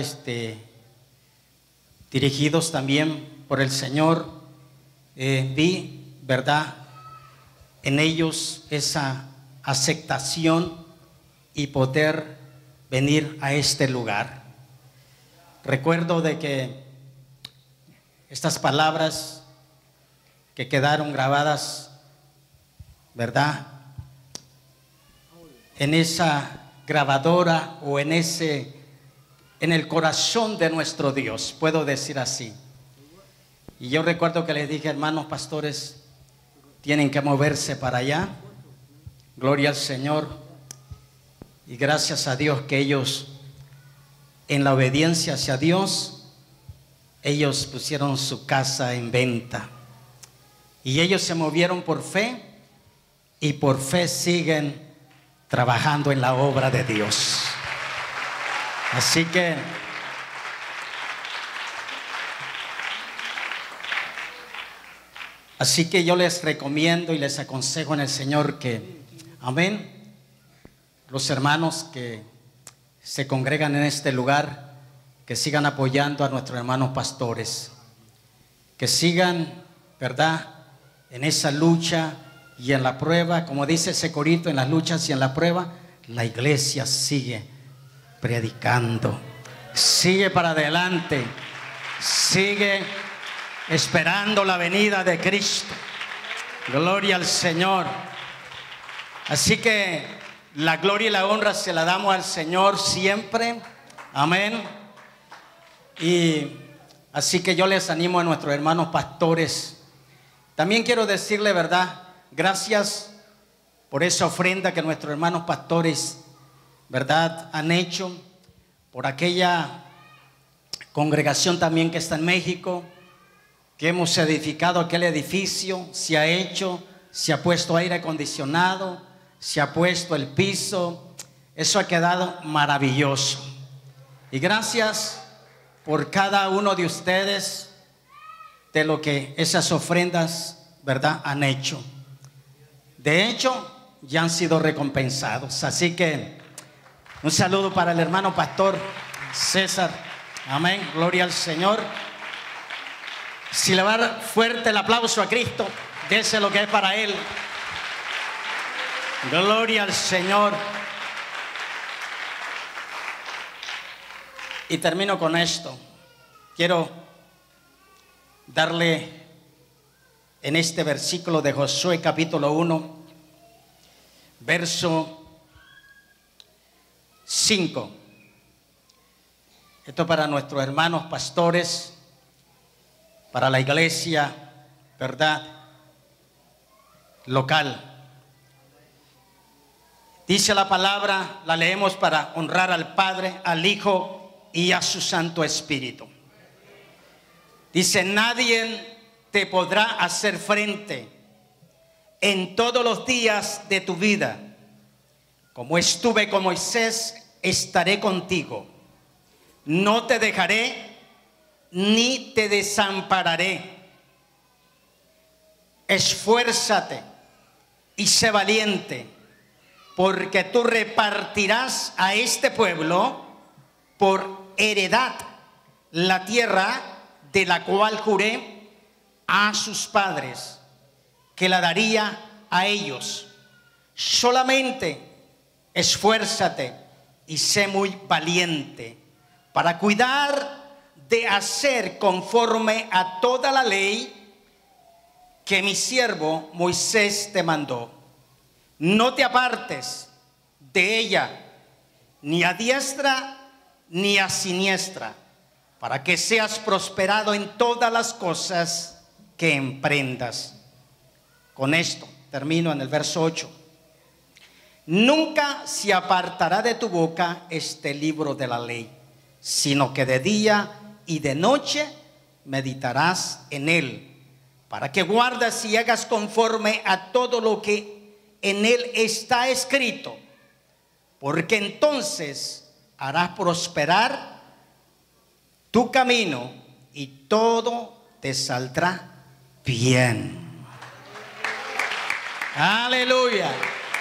Dirigidos también por el Señor, vi, ¿verdad?, en ellos esa aceptación y poder venir a este lugar. Recuerdo de que estas palabras que quedaron grabadas, ¿verdad?, en esa grabadora o en el corazón de nuestro Dios, puedo decir así. Y yo recuerdo que les dije: hermanos pastores, tienen que moverse para allá. Gloria al Señor. Y gracias a Dios que ellos, en la obediencia hacia Dios, ellos pusieron su casa en venta. Y ellos se movieron por fe, y por fe siguen trabajando en la obra de Dios. Así que yo les recomiendo y les aconsejo en el Señor que, amén, los hermanos que se congregan en este lugar, que sigan apoyando a nuestros hermanos pastores, que sigan, ¿verdad?, en esa lucha y en la prueba. Como dice ese corito, en las luchas y en la prueba, la iglesia sigue predicando, sigue para adelante, sigue esperando la venida de Cristo. Gloria al Señor. Así que la gloria y la honra se la damos al Señor siempre, amén. Y así que yo les animo a nuestros hermanos pastores. También quiero decirle, ¿verdad?, gracias por esa ofrenda que nuestros hermanos pastores, ¿verdad?, han hecho por aquella congregación también que está en México, que hemos edificado aquel edificio. Se ha hecho, se ha puesto aire acondicionado, se ha puesto el piso. Eso ha quedado maravilloso. Y gracias por cada uno de ustedes, de lo que esas ofrendas, ¿verdad?, han hecho. De hecho, ya han sido recompensados. Así que un saludo para el hermano pastor César. Amén, gloria al Señor. Si le va a dar fuerte el aplauso a Cristo, dese lo que es para Él. Gloria al Señor. Y termino con esto. Quiero darle en este versículo de Josué capítulo 1, verso 5. Esto para nuestros hermanos pastores, para la iglesia, ¿verdad?, local. Dice la palabra, la leemos para honrar al Padre, al Hijo y a su Santo Espíritu. Dice: nadie te podrá hacer frente en todos los días de tu vida. Como estuve con Moisés, estaré contigo. No te dejaré ni te desampararé. Esfuérzate y sé valiente, porque tú repartirás a este pueblo por heredad la tierra de la cual juré a sus padres que la daría a ellos. Solamente esfuérzate y sé muy valiente. para cuidar de hacer conforme a toda la ley que mi siervo Moisés te mandó. No te apartes de ella, ni a diestra ni a siniestra, para que seas prosperado en todas las cosas que emprendas. Con esto termino en el verso 8. Nunca se apartará de tu boca este libro de la ley, sino que de día y de noche meditarás en él, para que guardes y hagas conforme a todo lo que en él está escrito, porque entonces harás prosperar tu camino y todo te saldrá bien. Aleluya.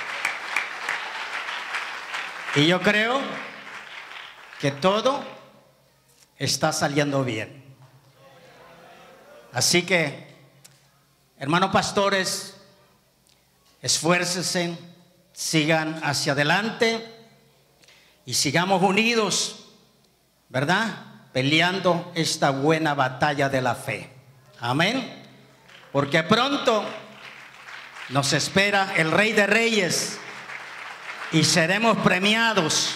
Y yo creo que todo está saliendo bien. Así que, hermanos pastores, esfuércense, sigan hacia adelante y sigamos unidos, ¿verdad? Peleando esta buena batalla de la fe. Amén. Porque pronto nos espera el Rey de Reyes y seremos premiados.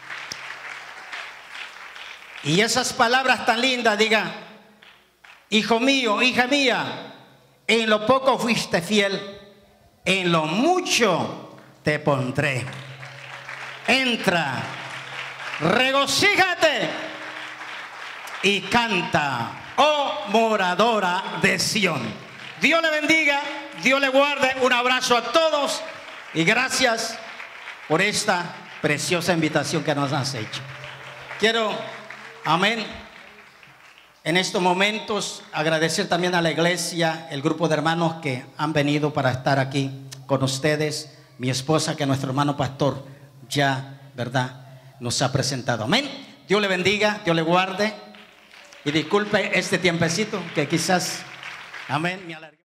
Y esas palabras tan lindas, diga: hijo mío, hija mía, en lo poco fuiste fiel, en lo mucho te pondré. Entra, regocíjate y canta, oh moradora de Sión. Dios le bendiga, Dios le guarde. Un abrazo a todos y gracias por esta preciosa invitación que nos has hecho. Quiero, amén, en estos momentos agradecer también a la iglesia, el grupo de hermanos que han venido para estar aquí con ustedes, mi esposa, que nuestro hermano pastor ya, ¿verdad?, nos ha presentado. Amén. Dios le bendiga, Dios le guarde y disculpe este tiempecito que quizás, amén, me alargué.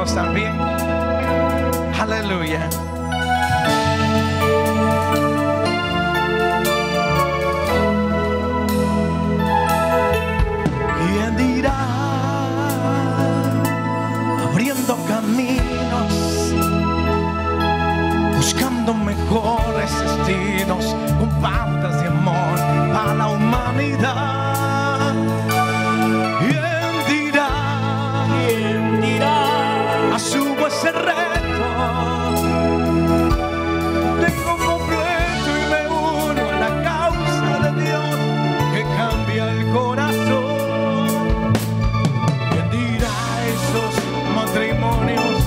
hermanos también. Aleluya. ¿Quién dirá? Abriendo caminos, buscando mejores destinos, con pautas de amor para la humanidad. ¿Quién dirá? ¿Quién dirá? Asumo ese reto, tengo completo y me uno a la causa de Dios que cambia el corazón. ¿Quién dirá esos matrimonios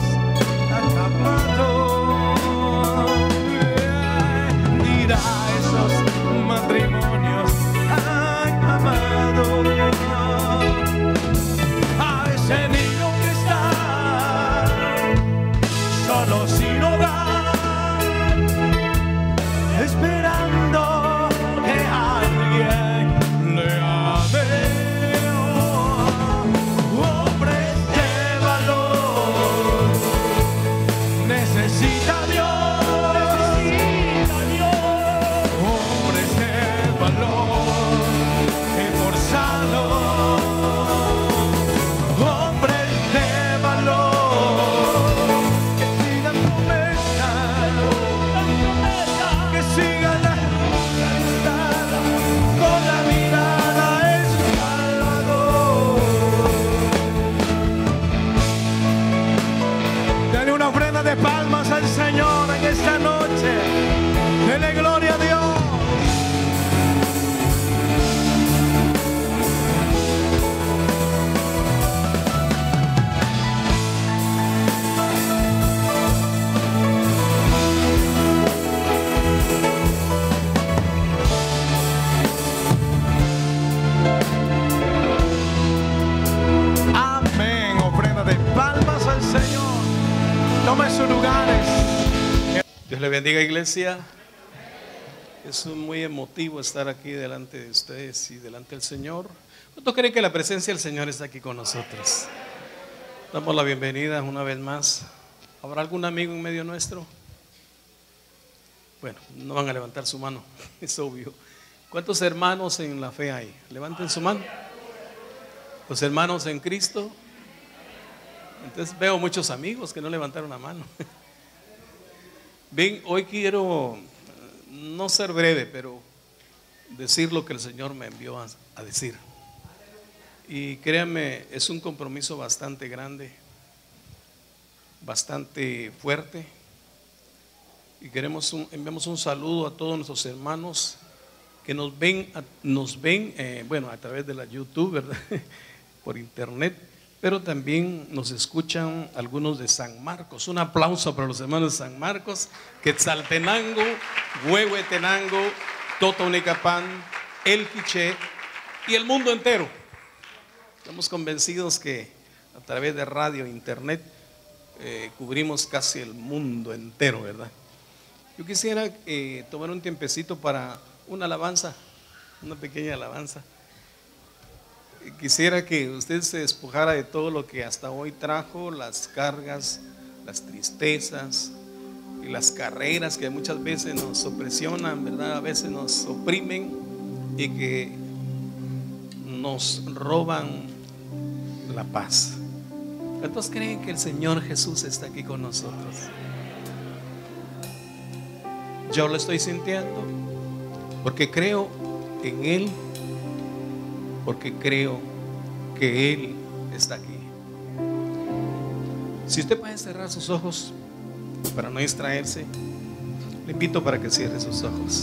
acabados? Dirá esos matrimonios acabados. A ese niño que está solo sin hogar, esperando que alguien le ame. Hombres de valor, necesita Dios, hombres de valor, esforzados, hombres de valor, que sigan promesas, que sigan la estrada, con la mirada en su Salvador. Dale una ofrenda de palmas al Señor en esta noche. Dele gloria a Dios. Amén. Ofrenda de palmas al Señor. Tome sus lugares. Dios le bendiga, iglesia. Es muy emotivo estar aquí delante de ustedes y delante del Señor. ¿Cuántos creen que la presencia del Señor está aquí con nosotros? Damos la bienvenida una vez más. ¿Habrá algún amigo en medio nuestro? Bueno, no van a levantar su mano, es obvio. ¿Cuántos hermanos en la fe hay? Levanten su mano. Los hermanos en Cristo. Entonces veo muchos amigos que no levantaron la mano. Bien, hoy quiero no ser breve, pero decir lo que el Señor me envió a decir. Y créanme, es un compromiso bastante grande, bastante fuerte. Y enviamos un saludo a todos nuestros hermanos que nos ven, bueno, a través de la YouTube, ¿verdad? Por internet, pero también nos escuchan algunos de San Marcos. Un aplauso para los hermanos de San Marcos, Quetzaltenango, Huehuetenango, Totonicapán, El Quiché y el mundo entero. Estamos convencidos que a través de radio e internet cubrimos casi el mundo entero, ¿verdad? Yo quisiera tomar un tiempecito para una alabanza, una pequeña alabanza. Quisiera que usted se despojara de todo lo que hasta hoy trajo, las cargas, las tristezas y las carreras que muchas veces nos opresionan, ¿verdad? A veces nos oprimen y que nos roban la paz. ¿Cuántos creen que el Señor Jesús está aquí con nosotros? Yo lo estoy sintiendo porque creo en Él, porque creo que Él está aquí. Si usted puede cerrar sus ojos para no distraerse, le invito para que cierre sus ojos.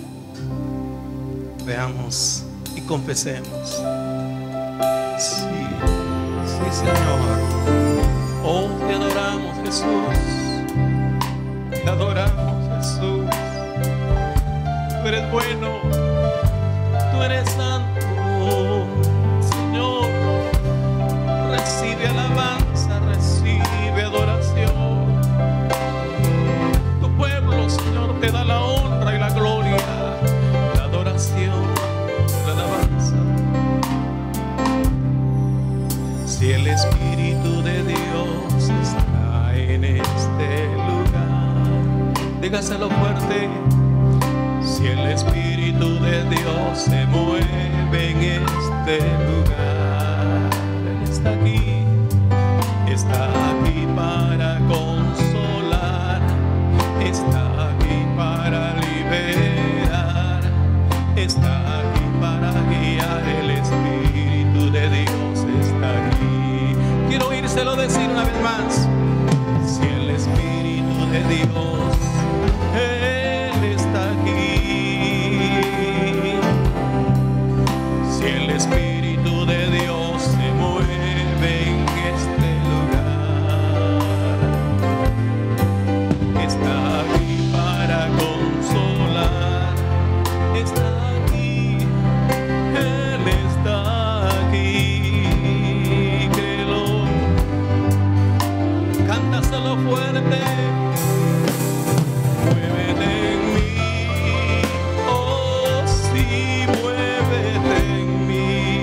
Veamos y confesemos. Sí, sí, Señor. Oh, te adoramos, Jesús. Te adoramos, Jesús. Tú eres bueno, tú eres santo, Señor. Recibe alabanza, recibe adoración. Tu pueblo, Señor, te da la honra y la gloria, la adoración, la alabanza. Si el Espíritu de Dios está dígaselo fuerte. Si el Espíritu de Dios se mueve en este lugar, Él está aquí para consolar, está aquí para liberar, está aquí para guiar. El Espíritu de Dios está aquí. Quiero oírselo decir una vez más. Si el Espíritu de Dios, Él está aquí. Si el Espíritu de Dios se mueve en este lugar, está aquí para consolar, está aquí, Él está aquí. Créelo, cántaselo fuerte. Muévete en mí, oh sí, muévete en mí.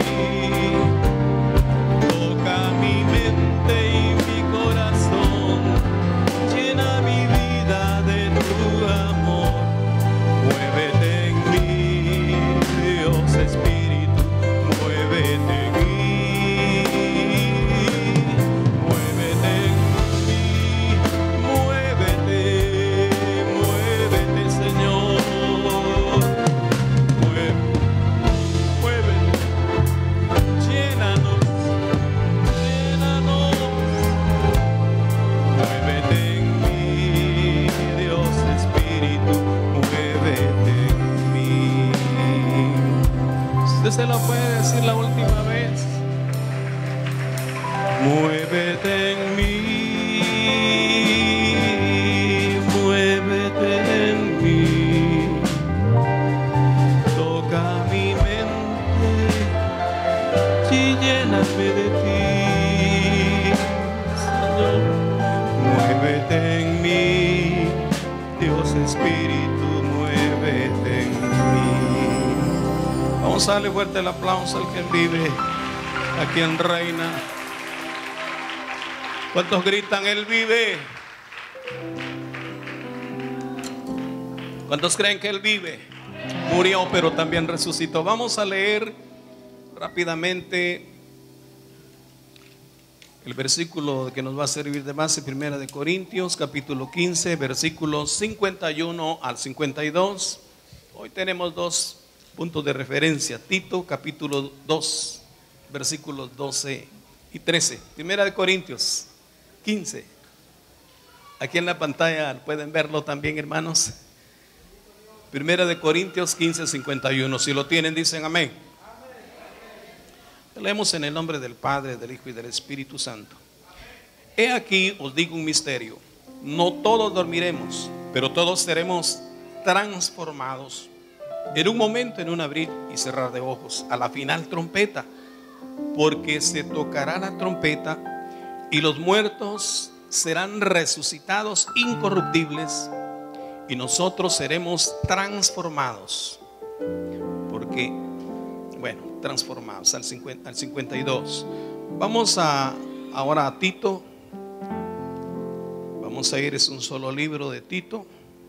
Toca mi mente y mi corazón, llena mi vida de tu amor. Muévete en mí, Dios Espíritu, muévete en mí. Muévete en mí, muévete, muévete, Señor. Muévete, llénanos, llénanos. Muévete en mí, Dios Espíritu, muévete en mí. Usted se lo puede decir la última vez. Muévete en mí, muévete en mí. Toca mi mente y lléname de ti, Señor. Muévete en mí, Dios Espíritu, muévete en mí. Vamos a darle fuerte el aplauso al que vive, a quien reina. ¿Cuántos gritan, Él vive? ¿Cuántos creen que Él vive? Murió, pero también resucitó. Vamos a leer rápidamente el versículo que nos va a servir de base, 1 de Corintios, capítulo 15, versículos 51 al 52. Hoy tenemos dos puntos de referencia. Tito, capítulo 2, versículos 12 y 13. 1 de Corintios 15. Aquí en la pantalla pueden verlo también, hermanos. 1 de Corintios 15, 51. Si lo tienen, dicen amén. Leemos en el nombre del Padre, del Hijo y del Espíritu Santo. He aquí os digo un misterio. No todos dormiremos, pero todos seremos transformados. En un momento, en un abrir y cerrar de ojos, a la final trompeta, porque se tocará la trompeta y los muertos serán resucitados incorruptibles y nosotros seremos transformados. Porque, bueno, transformados al 52. Vamos ahora a Tito. Vamos a ir, es un solo libro de Tito.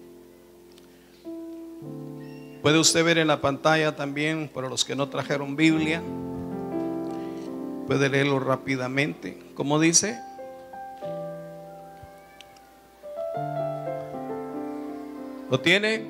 Puede usted ver en la pantalla también, para los que no trajeron Biblia, puede leerlo rápidamente. ¿Cómo dice? ¿Lo tiene?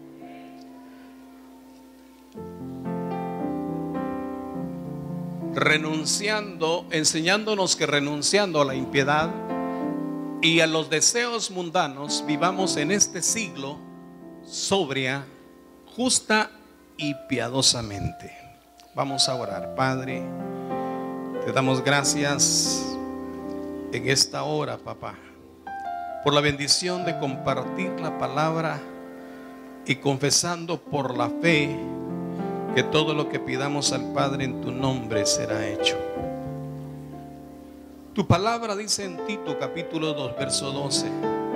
Renunciando, enseñándonos que renunciando a la impiedad y a los deseos mundanos, vivamos en este siglo sobria, justa y piadosamente. Vamos a orar. Padre, te damos gracias en esta hora, papá, por la bendición de compartir la palabra y confesando por la fe que todo lo que pidamos al Padre en tu nombre será hecho. Tu palabra dice en Tito capítulo 2 verso 12,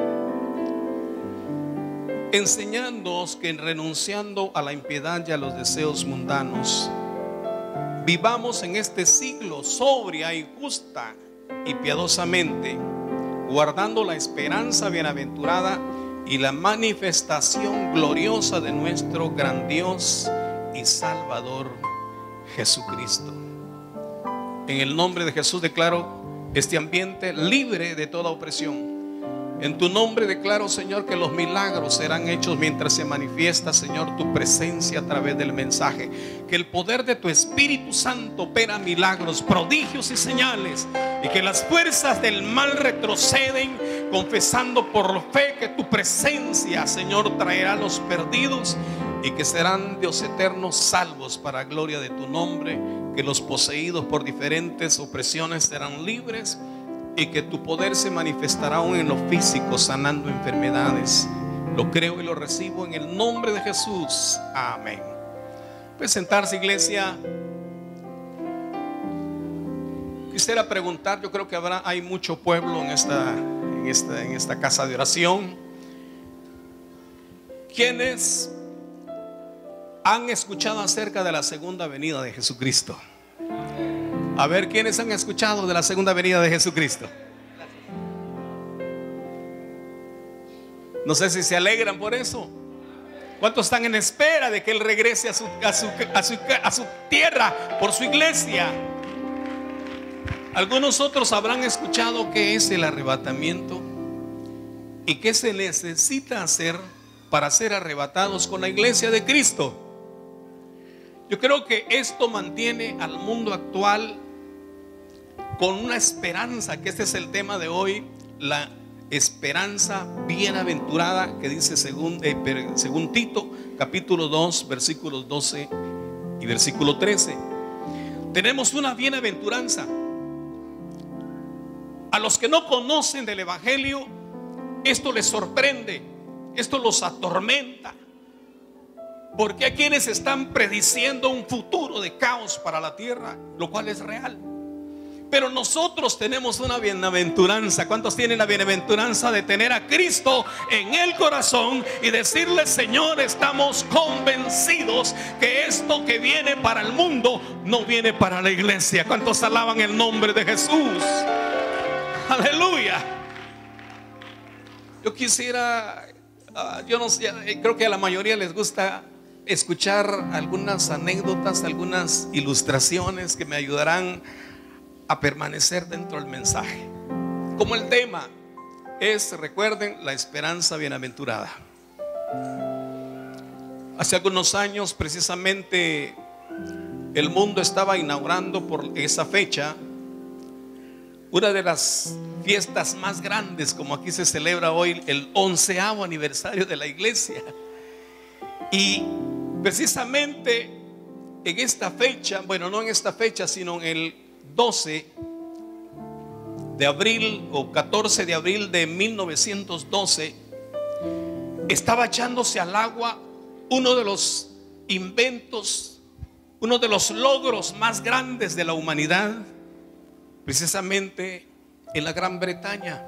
enseñándoos que renunciando a la impiedad y a los deseos mundanos, vivamos en este siglo sobria y justa y piadosamente, guardando la esperanza bienaventurada y la manifestación gloriosa de nuestro gran Dios y Salvador Jesucristo. En el nombre de Jesús declaro este ambiente libre de toda opresión. En tu nombre declaro, Señor, que los milagros serán hechos mientras se manifiesta, Señor, tu presencia a través del mensaje. Que el poder de tu Espíritu Santo opera milagros, prodigios y señales, y que las fuerzas del mal retroceden, confesando por fe que tu presencia, Señor, traerá a los perdidos, y que serán, Dios eterno, salvos para gloria de tu nombre. Que los poseídos por diferentes opresiones serán libres, y que tu poder se manifestará aún en lo físico, sanando enfermedades. Lo creo y lo recibo en el nombre de Jesús. Amén. Puede sentarse, iglesia. Quisiera preguntar, yo creo que hay mucho pueblo en esta casa de oración. ¿Quiénes han escuchado acerca de la segunda venida de Jesucristo? A ver, ¿quiénes han escuchado de la segunda venida de Jesucristo? No sé si se alegran por eso. ¿Cuántos están en espera de que Él regrese a su tierra por su iglesia? Algunos otros habrán escuchado qué es el arrebatamiento y qué se necesita hacer para ser arrebatados con la iglesia de Cristo. Yo creo que esto mantiene al mundo actual con una esperanza, que este es el tema de hoy, la esperanza bienaventurada, que dice según Tito capítulo 2 versículos 12 y versículo 13. Tenemos una bienaventuranza. A los que no conocen del evangelio, esto les sorprende, esto los atormenta, porque hay quienes están prediciendo un futuro de caos para la tierra, lo cual es real. Pero nosotros tenemos una bienaventuranza. ¿Cuántos tienen la bienaventuranza de tener a Cristo en el corazón y decirle: Señor, estamos convencidos que esto que viene para el mundo no viene para la iglesia? ¿Cuántos alaban el nombre de Jesús? Aleluya. Yo quisiera, yo no sé, creo que a la mayoría les gusta escuchar algunas anécdotas, algunas ilustraciones que me ayudarán a permanecer dentro del mensaje. Como el tema es, recuerden, la esperanza bienaventurada. Hace algunos años, precisamente, el mundo estaba inaugurando por esa fecha una de las fiestas más grandes, como aquí se celebra hoy, el 11º aniversario de la iglesia. Y precisamente en esta fecha, bueno, no en esta fecha, sino en el 12 de abril o 14 de abril de 1912, estaba echándose al agua uno de los inventos, uno de los logros más grandes de la humanidad, precisamente en la Gran Bretaña.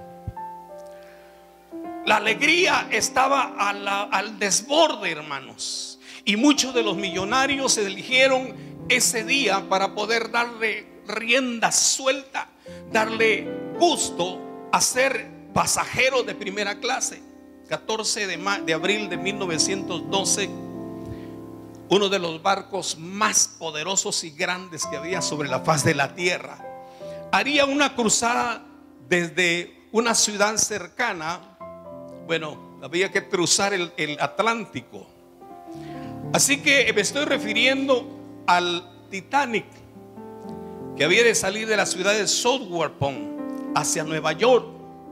La alegría estaba al desborde, hermanos, y muchos de los millonarios se eligieron ese día para poder darle rienda suelta, darle gusto a ser pasajeros de primera clase. 14 de abril de 1912, uno de los barcos más poderosos y grandes que había sobre la faz de la tierra haría una cruzada desde una ciudad cercana. Bueno, había que cruzar el Atlántico. Así que me estoy refiriendo al Titanic, que había de salir de la ciudad de Southampton hacia Nueva York.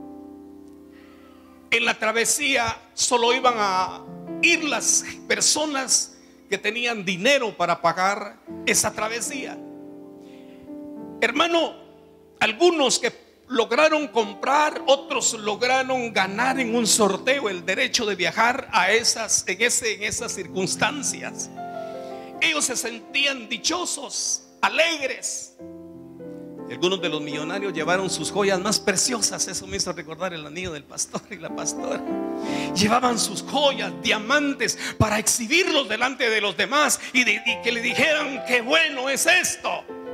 En la travesía solo iban a ir las personas que tenían dinero para pagar esa travesía. Hermano, algunos que lograron comprar, otros lograron ganar en un sorteo el derecho de viajar en esas circunstancias. Ellos se sentían dichosos, alegres. Algunos de los millonarios llevaron sus joyas más preciosas. Eso me hizo recordar el anillo del pastor y la pastora. Llevaban sus joyas, diamantes, para exhibirlos delante de los demás y que le dijeran: qué bueno es esto.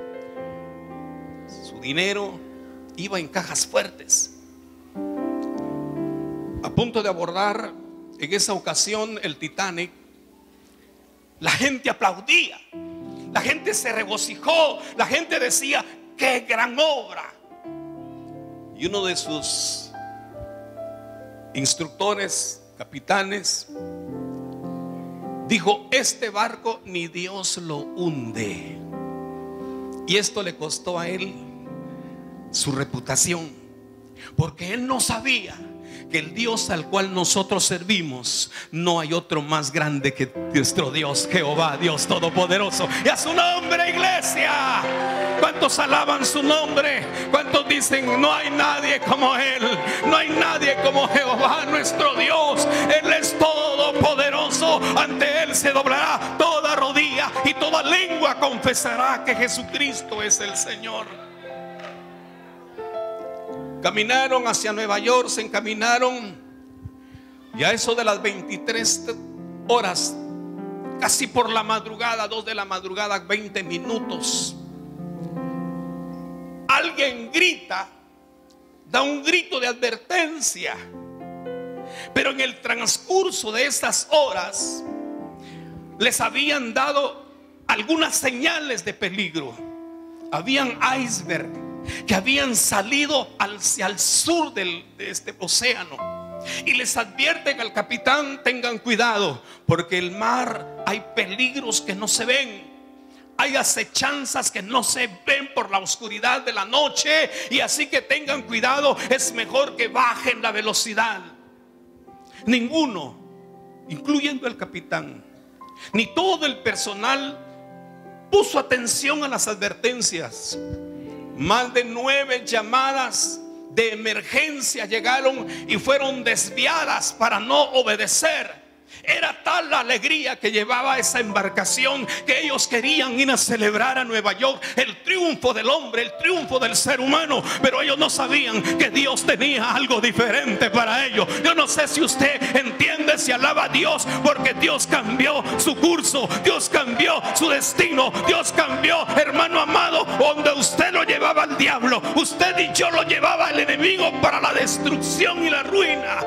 Su dinero iba en cajas fuertes. A punto de abordar En esa ocasión el Titanic, la gente aplaudía, la gente se regocijó, la gente decía: ¡qué gran obra! Y uno de sus instructores, capitanes, dijo: este barco ni Dios lo hunde. Y esto le costó a él su reputación, porque él no sabía que el Dios al cual nosotros servimos, no hay otro más grande que nuestro Dios, Jehová, Dios Todopoderoso. Y a su nombre, iglesia. ¿Cuántos alaban su nombre? ¿Cuántos dicen: no hay nadie como Él? No hay nadie como Jehová, nuestro Dios. Él es todopoderoso. Ante Él se doblará toda rodilla y toda lengua confesará que Jesucristo es el Señor. Caminaron hacia Nueva York, se encaminaron, y a eso de las 23 horas, casi por la madrugada, 2 de la madrugada, 20 minutos, alguien grita, da un grito de advertencia. Pero en el transcurso de estas horas les habían dado algunas señales de peligro. Habían iceberg que habían salido hacia el sur de este océano, y les advierten al capitán: tengan cuidado, porque el mar, hay peligros que no se ven, hay acechanzas que no se ven por la oscuridad de la noche, y así que tengan cuidado, es mejor que bajen la velocidad. Ninguno, incluyendo el capitán, ni todo el personal, puso atención a las advertencias. Más de 9 llamadas de emergencia llegaron y fueron desviadas para no obedecer. Era tal la alegría que llevaba esa embarcación que ellos querían ir a celebrar a Nueva York el triunfo del hombre, el triunfo del ser humano. Pero ellos no sabían que Dios tenía algo diferente para ellos. Yo no sé si usted entiende, si alaba a Dios, porque Dios cambió su curso, Dios cambió su destino, Dios cambió, hermano amado, donde usted lo llevaba al diablo, usted y yo lo llevaba al enemigo para la destrucción y la ruina.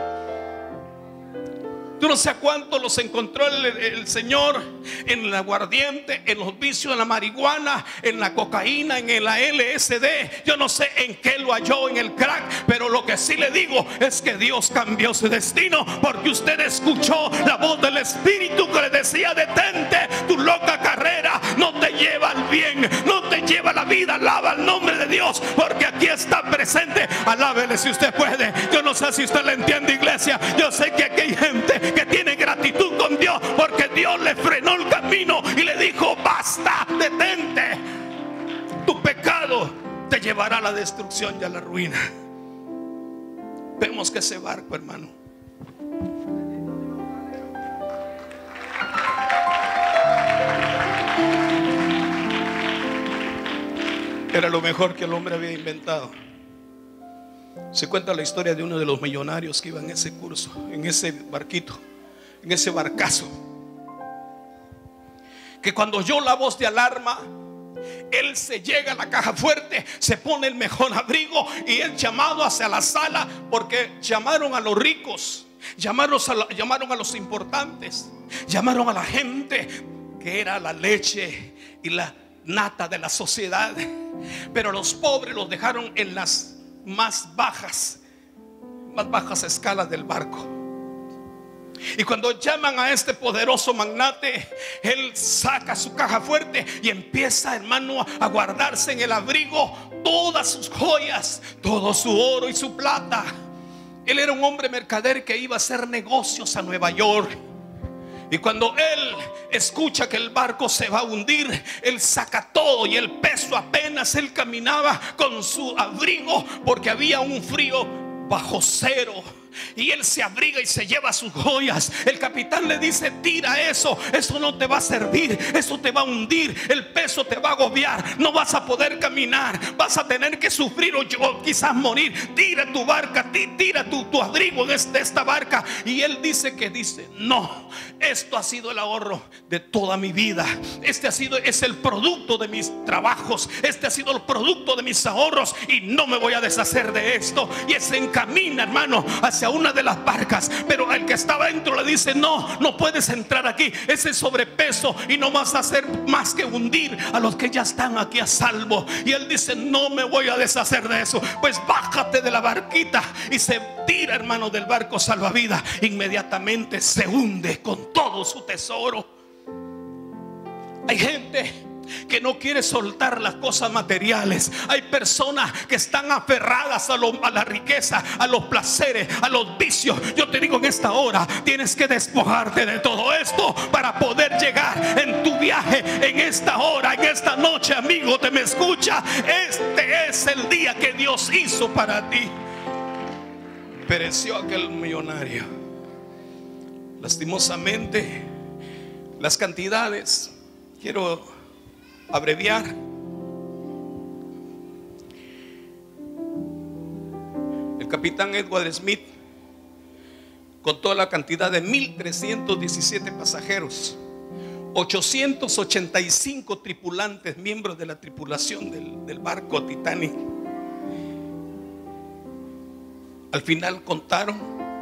Yo no sé a cuántos los encontró el Señor en el aguardiente, en los vicios, en la marihuana, en la cocaína, en la LSD. Yo no sé en qué lo halló, en el crack. Pero lo que sí le digo es que Dios cambió su destino, porque usted escuchó la voz del Espíritu que le decía: detente, tu loca carrera no te lleva al bien, no te lleva a la vida. Alaba el nombre de Dios, porque aquí está presente. Alábele si usted puede. Yo no sé si usted le entiende, iglesia. Yo sé que aquí hay gente que tiene gratitud con Dios, porque Dios le frenó el camino y le dijo: basta, detente, tu pecado te llevará a la destrucción y a la ruina. Vemos que ese barco, hermano, era lo mejor que el hombre había inventado. Se cuenta la historia de uno de los millonarios que iba en ese curso, en ese barquito, en ese barcazo, que cuando oyó la voz de alarma, él se llega a la caja fuerte, se pone el mejor abrigo y el llamado hacia la sala, porque llamaron a los ricos, llamaron a los importantes, llamaron a la gente que era la leche y la nata de la sociedad. Pero los pobres los dejaron en las más bajas escalas del barco. Y cuando llaman a este poderoso magnate, él saca su caja fuerte y empieza, hermano, a guardarse en el abrigo todas sus joyas, todo su oro y su plata. Él era un hombre mercader que iba a hacer negocios a Nueva York. Y cuando él escucha que el barco se va a hundir, él saca todo y el peso apenas él caminaba con su abrigo, porque había un frío bajo cero. Y él se abriga y se lleva sus joyas. El capitán le dice: tira eso, eso no te va a servir, eso te va a hundir, el peso te va a agobiar, no vas a poder caminar, vas a tener que sufrir o quizás morir. Tira tu barca, tira tu abrigo en esta barca. Y él dice no, esto ha sido el ahorro de toda mi vida, es el producto de mis trabajos, este ha sido el producto de mis ahorros, y no me voy a deshacer de esto. Y él se encamina, hermano, hacia hacia una de las barcas, pero el que estaba dentro le dice: no, no puedes entrar aquí, ese sobrepeso y no vas a hacer más que hundir a los que ya están aquí a salvo. Y él dice: no me voy a deshacer de eso. Pues bájate de la barquita, y se tira, hermano, del barco salvavidas. Inmediatamente se hunde con todo su tesoro. Hay gente que no quiere soltar las cosas materiales. Hay personas que están aferradas a la riqueza, a los placeres, a los vicios. Yo te digo, en esta hora tienes que despojarte de todo esto para poder llegar en tu viaje. En esta hora, en esta noche, amigo, te me escucha. Este es el día que Dios hizo para ti. Pereció aquel millonario. Lastimosamente, las cantidades, quiero abreviar. El capitán Edward Smith contó la cantidad de 1,317 pasajeros, 885 tripulantes, miembros de la tripulación del barco Titanic. Al final contaron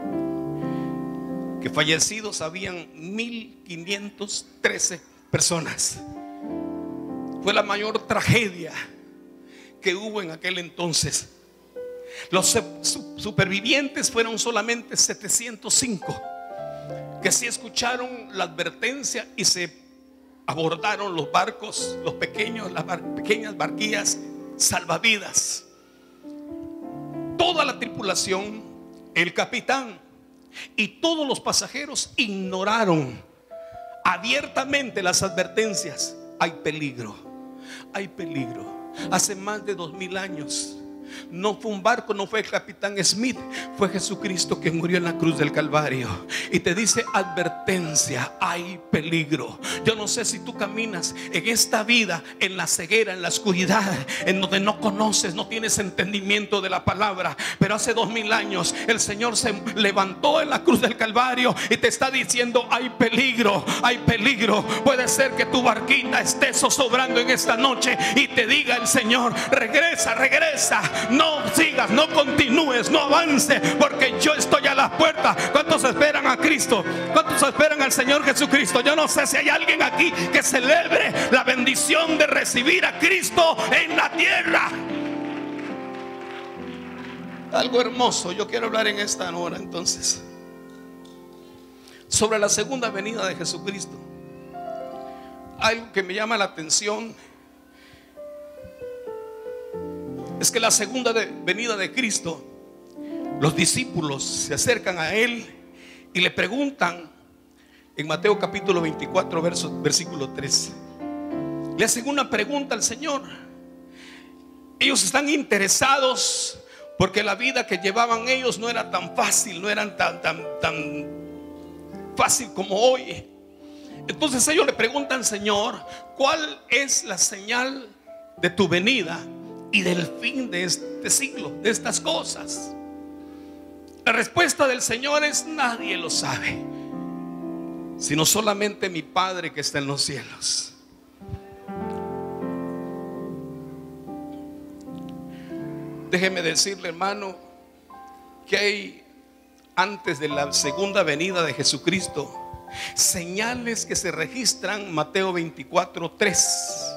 que fallecidos habían 1,513 personas. Fue la mayor tragedia que hubo en aquel entonces. Los supervivientes fueron solamente 705, que sí escucharon la advertencia y se abordaron los barcos, los pequeños, las pequeñas barquillas salvavidas. Toda la tripulación, el capitán y todos los pasajeros ignoraron abiertamente las advertencias. Hay peligro, hay peligro. Hace más de 2000 años no fue un barco, no fue el capitán Smith, fue Jesucristo que murió en la cruz del Calvario y te dice: advertencia, hay peligro. Yo no sé si tú caminas en esta vida en la ceguera, en la oscuridad, en donde no conoces, no tienes entendimiento de la palabra, pero hace 2000 años el Señor se levantó en la cruz del Calvario y te está diciendo: hay peligro, hay peligro. Puede ser que tu barquita esté zozobrando en esta noche y te diga el Señor: regresa, regresa. No sigas, no continúes, no avances, porque yo estoy a las puertas. ¿Cuántos esperan a Cristo? ¿Cuántos esperan al Señor Jesucristo? Yo no sé si hay alguien aquí que celebre la bendición de recibir a Cristo en la tierra. Algo hermoso. Yo quiero hablar en esta hora entonces sobre la segunda venida de Jesucristo. Algo que me llama la atención es que la segunda venida de Cristo, los discípulos se acercan a Él y le preguntan en Mateo capítulo 24 versículo 3. Le hacen una pregunta al Señor. Ellos están interesados porque la vida que llevaban ellos no era tan fácil, no eran tan fácil como hoy. Entonces ellos le preguntan: Señor, ¿cuál es la señal de tu venida y del fin de este siglo, de estas cosas? La respuesta del Señor es: nadie lo sabe, sino solamente mi Padre que está en los cielos. Déjeme decirle, hermano, que hay, antes de la segunda venida de Jesucristo, señales que se registran. Mateo 24:3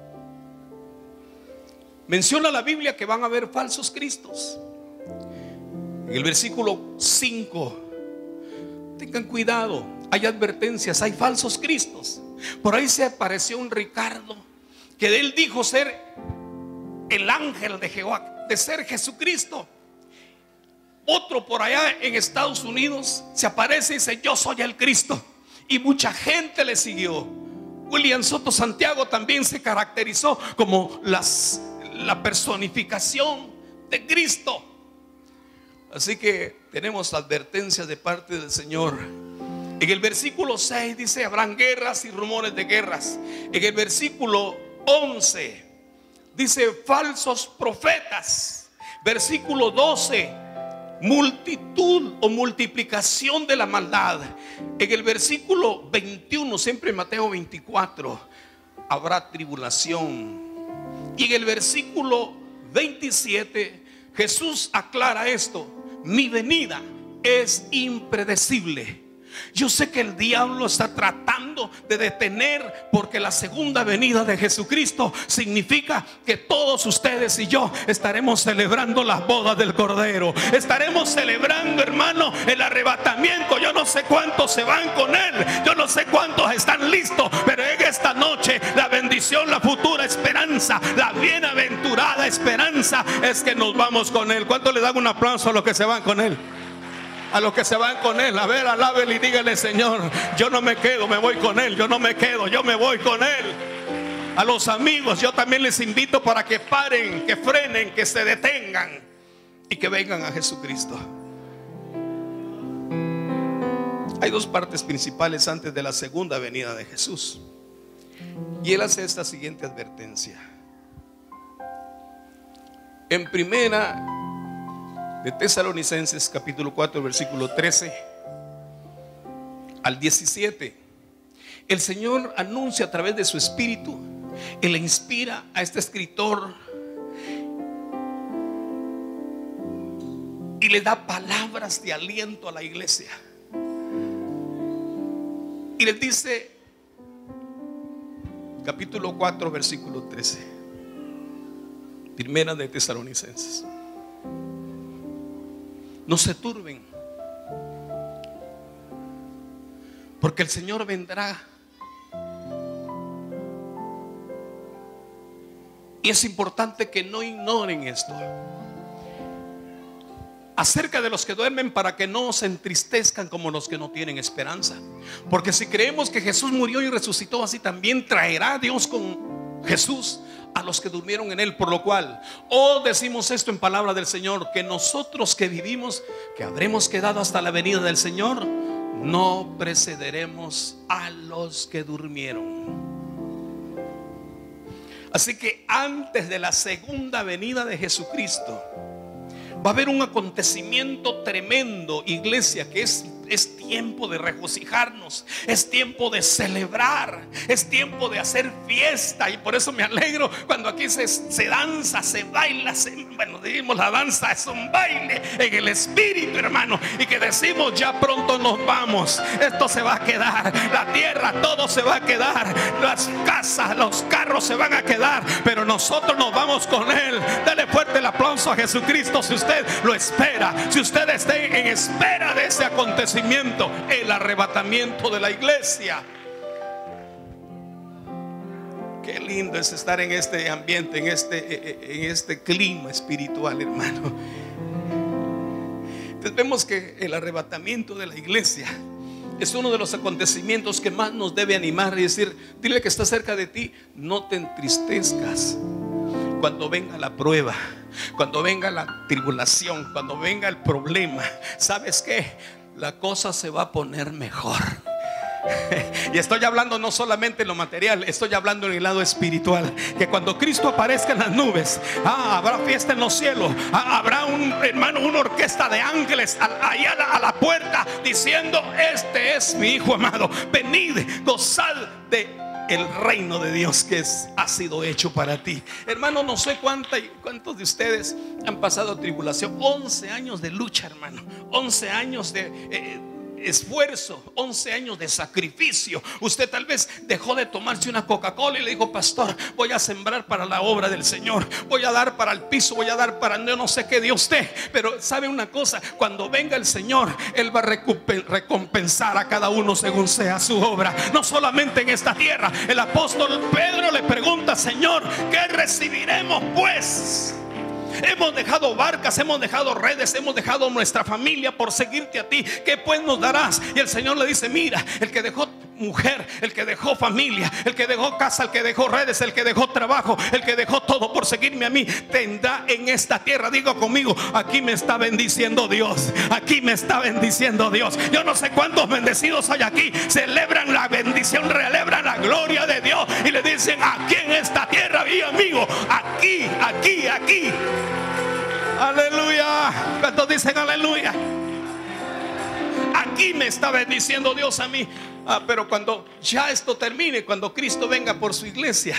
menciona la Biblia que van a haber falsos cristos. En el versículo 5, tengan cuidado, hay advertencias, hay falsos cristos. Por ahí se apareció un Ricardo que él dijo ser el ángel de Jehová, de ser Jesucristo. Otro por allá en Estados Unidos se aparece y dice: yo soy el Cristo, y mucha gente le siguió. William Soto Santiago también se caracterizó como la personificación de Cristo. Así que tenemos advertencias de parte del Señor. En el versículo 6 dice: habrán guerras y rumores de guerras. En el versículo 11 dice: falsos profetas. Versículo 12: multitud o multiplicación de la maldad. En el versículo 21, siempre en Mateo 24, habrá tribulación. Y en el versículo 27 Jesús aclara esto: mi venida es impredecible. Yo sé que el diablo está tratando de detener, porque la segunda venida de Jesucristo significa que todos ustedes y yo estaremos celebrando las bodas del Cordero. Estaremos celebrando, hermano, el arrebatamiento. Yo no sé cuántos se van con Él, yo no sé cuántos están listos, pero en esta noche la bendición, la futura esperanza, la bienaventurada esperanza es que nos vamos con Él. ¿Cuántos le dan un aplauso a los que se van con Él? A los que se van con Él. A ver, alábele y dígale: Señor, yo no me quedo, me voy con Él. Yo no me quedo, yo me voy con Él. A los amigos, yo también les invito para que paren, que frenen, que se detengan y que vengan a Jesucristo. Hay dos partes principales antes de la segunda venida de Jesús, y Él hace esta siguiente advertencia. En primera de Tesalonicenses capítulo 4 versículo 13 al 17, el Señor anuncia a través de su Espíritu. Él le inspira a este escritor y le da palabras de aliento a la iglesia, y les dice, capítulo 4 versículo 13, primera de Tesalonicenses: no se turben, porque el Señor vendrá. Y es importante que no ignoren esto acerca de los que duermen, para que no se entristezcan como los que no tienen esperanza. Porque si creemos que Jesús murió y resucitó, así también traerá Dios con Jesús a los que durmieron en Él. Por lo cual, decimos esto en palabra del Señor, que nosotros que vivimos, que habremos quedado hasta la venida del Señor, no precederemos a los que durmieron. Así que antes de la segunda venida de Jesucristo va a haber un acontecimiento tremendo, iglesia, que es tiempo de regocijarnos, es tiempo de celebrar, es tiempo de hacer fiesta. Y por eso me alegro cuando aquí se danza, se baila, bueno, decimos la danza es un baile en el espíritu, hermano, y que decimos: ya pronto nos vamos, esto se va a quedar, la tierra, todo se va a quedar, las casas, los carros se van a quedar, pero nosotros nos vamos con Él. Dale fuerte el aplauso a Jesucristo si usted lo espera, si usted está en espera de ese acontecimiento, el arrebatamiento de la iglesia. Qué lindo es estar en este ambiente, en este clima espiritual, hermano. Entonces vemos que el arrebatamiento de la iglesia es uno de los acontecimientos que más nos debe animar y decir: dile que está cerca de ti: no te entristezcas cuando venga la prueba, cuando venga la tribulación, cuando venga el problema. ¿Sabes qué? La cosa se va a poner mejor. Y estoy hablando no solamente en lo material, estoy hablando en el lado espiritual. Que cuando Cristo aparezca en las nubes, habrá fiesta en los cielos, habrá una orquesta de ángeles ahí a la puerta diciendo: este es mi Hijo amado, venid, gozad de el reino de Dios que ha sido hecho para ti. Hermano, no sé cuántos de ustedes han pasado tribulación. 11 años de lucha, hermano, 11 años de esfuerzo, 11 años de sacrificio. Usted tal vez dejó de tomarse una Coca-Cola y le dijo: pastor, voy a sembrar para la obra del Señor, voy a dar para el piso, voy a dar para no sé qué Dios dé. Pero sabe una cosa: cuando venga el Señor, Él va a recompensar a cada uno según sea su obra, no solamente en esta tierra. El apóstol Pedro le pregunta: Señor, ¿qué recibiremos pues? Hemos dejado barcas, hemos dejado redes, hemos dejado nuestra familia por seguirte a ti. ¿Qué pues nos darás? Y el Señor le dice: mira, el que dejó mujer, el que dejó familia, el que dejó casa, el que dejó redes, el que dejó trabajo, el que dejó todo por seguirme a mí, tendrá en esta tierra. Digo conmigo: aquí me está bendiciendo Dios, aquí me está bendiciendo Dios. Yo no sé cuántos bendecidos hay aquí, celebran la bendición, celebran la gloria de Dios y le dicen: aquí en esta tierra, mi amigo, aquí. Aleluya. ¿Cuántos dicen aleluya? Aquí me está bendiciendo Dios a mí. Pero cuando ya esto termine, cuando Cristo venga por su iglesia,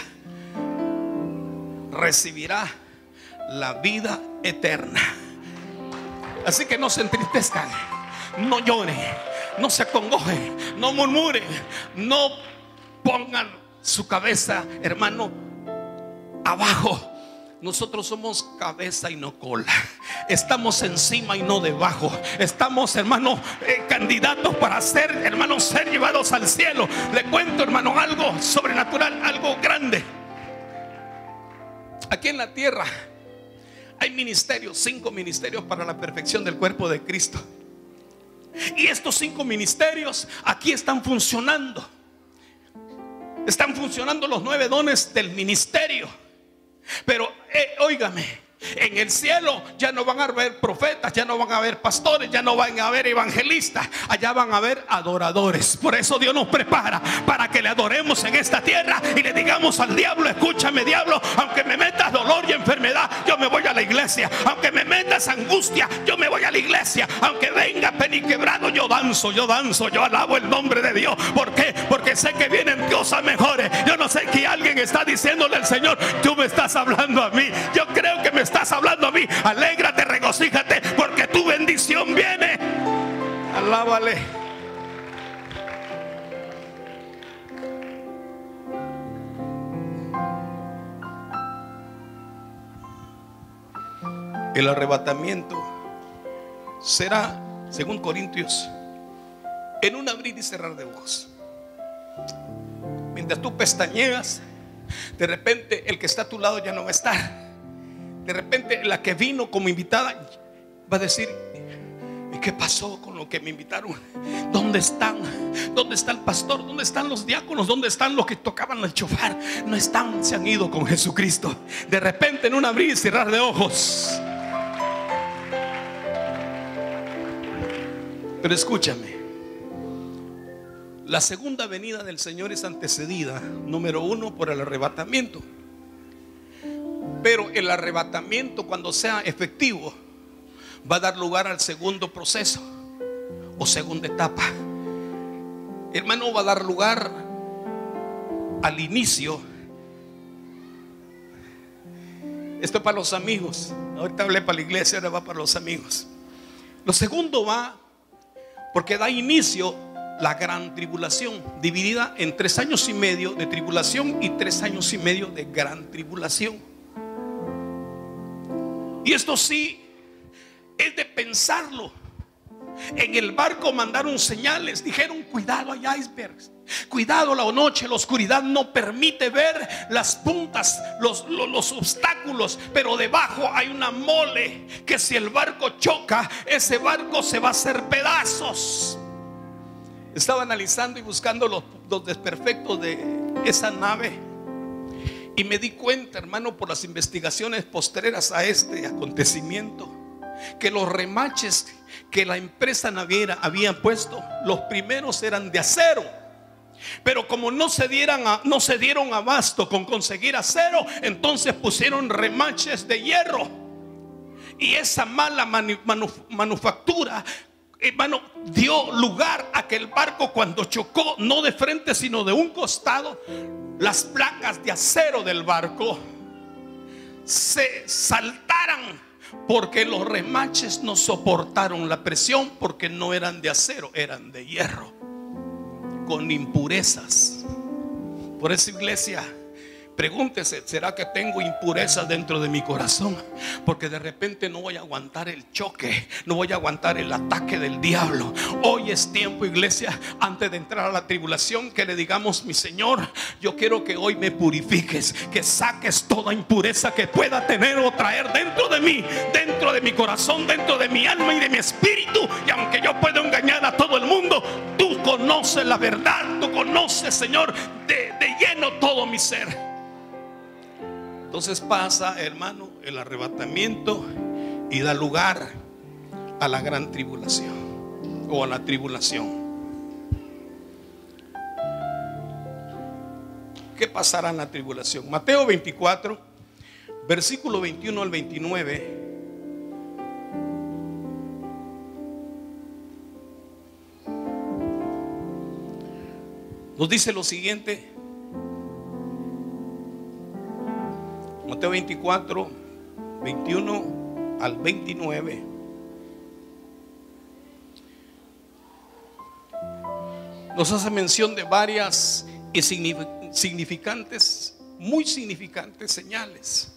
recibirá la vida eterna. Así que no se entristezcan, no llore, no se acongoje, no murmure, no pongan su cabeza, hermano, abajo. Nosotros somos cabeza y no cola. Estamos encima y no debajo. Estamos, hermano, candidatos para ser, hermano, ser llevados al cielo. Le cuento, hermano, algo sobrenatural, algo grande. Aquí en la tierra hay ministerios, 5 ministerios para la perfección del cuerpo de Cristo. Y estos 5 ministerios aquí están funcionando. Están funcionando los 9 dones del ministerio. Pero óigame, en el cielo ya no van a haber profetas, ya no van a haber pastores, ya no van a haber evangelistas. Allá van a haber adoradores. Por eso Dios nos prepara para que le adoremos en esta tierra y le digamos al diablo: escúchame, diablo, aunque me metas dolor y enfermedad, yo me voy a la iglesia. Aunque me metas angustia, yo me voy a la iglesia. Aunque venga peniquebrado, yo danzo, yo alabo el nombre de Dios. ¿Por qué? Porque sé que vienen cosas mejores. Yo no sé que alguien está diciéndole al Señor: tú me estás hablando a mí. Yo creo que me estás hablando a mí. Alégrate, regocíjate, porque tu bendición viene. Alábale. El arrebatamiento será, según Corintios, en un abrir y cerrar de ojos. Mientras tú pestañeas, de repente el que está a tu lado ya no va a estar. De repente la que vino como invitada va a decir: ¿y qué pasó con lo que me invitaron? ¿Dónde están? ¿Dónde está el pastor? ¿Dónde están los diáconos? ¿Dónde están los que tocaban el shofar? No están, se han ido con Jesucristo. De repente en un abrir y cerrar de ojos. Pero escúchame, la segunda venida del Señor es antecedida, número 1, por el arrebatamiento. Pero el arrebatamiento, cuando sea efectivo, va a dar lugar al segundo proceso o segunda etapa. Hermano, va a dar lugar al inicio. Esto es para los amigos. Ahorita hablé para la iglesia, ahora va para los amigos. Lo segundo va porque da inicio la gran tribulación, dividida en 3 años y medio de tribulación y 3 años y medio de gran tribulación. Y esto sí es de pensarlo. En el barco mandaron señales, dijeron: cuidado, hay icebergs, cuidado, la noche, la oscuridad no permite ver las puntas, los obstáculos, pero debajo hay una mole que si el barco choca, ese barco se va a hacer pedazos. Estaba analizando y buscando los desperfectos de esa nave y me di cuenta, hermano, por las investigaciones posteriores a este acontecimiento, que los remaches que la empresa naviera había puesto, los primeros eran de acero. Pero como no se dieron abasto con conseguir acero, entonces pusieron remaches de hierro. Y esa mala manufactura, hermano, dio lugar a que el barco, cuando chocó, no de frente sino de un costado, las placas de acero del barco se saltaran, porque los remaches no soportaron la presión, porque no eran de acero, eran de hierro, con impurezas. Por eso, iglesia, pregúntese: ¿será que tengo impurezas dentro de mi corazón? Porque de repente no voy a aguantar el choque, no voy a aguantar el ataque del diablo. Hoy es tiempo, iglesia, antes de entrar a la tribulación, que le digamos: mi Señor, yo quiero que hoy me purifiques, que saques toda impureza que pueda tener o traer dentro de mí, dentro de mi corazón, dentro de mi alma y de mi espíritu. Y aunque yo puedo engañar a todo el mundo, tú conoces la verdad, tú conoces, Señor, de lleno todo mi ser. Entonces pasa, hermano, el arrebatamiento y da lugar a la gran tribulación o a la tribulación. ¿Qué pasará en la tribulación? Mateo 24, versículo 21 al 29. Nos dice lo siguiente. Mateo 24, 21 al 29. nos hace mención de varias y significantes, muy significantes señales.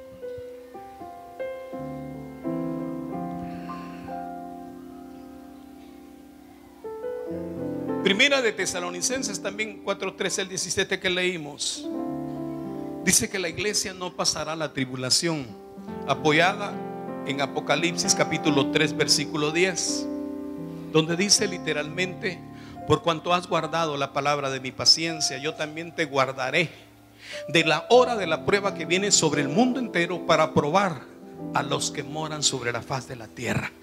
Primera de Tesalonicenses también 4:13 al 17 que leímos, dice que la iglesia no pasará la tribulación, apoyada en Apocalipsis capítulo 3 versículo 10, donde dice literalmente: por cuanto has guardado la palabra de mi paciencia, yo también te guardaré de la hora de la prueba que viene sobre el mundo entero para probar a los que moran sobre la faz de la tierra.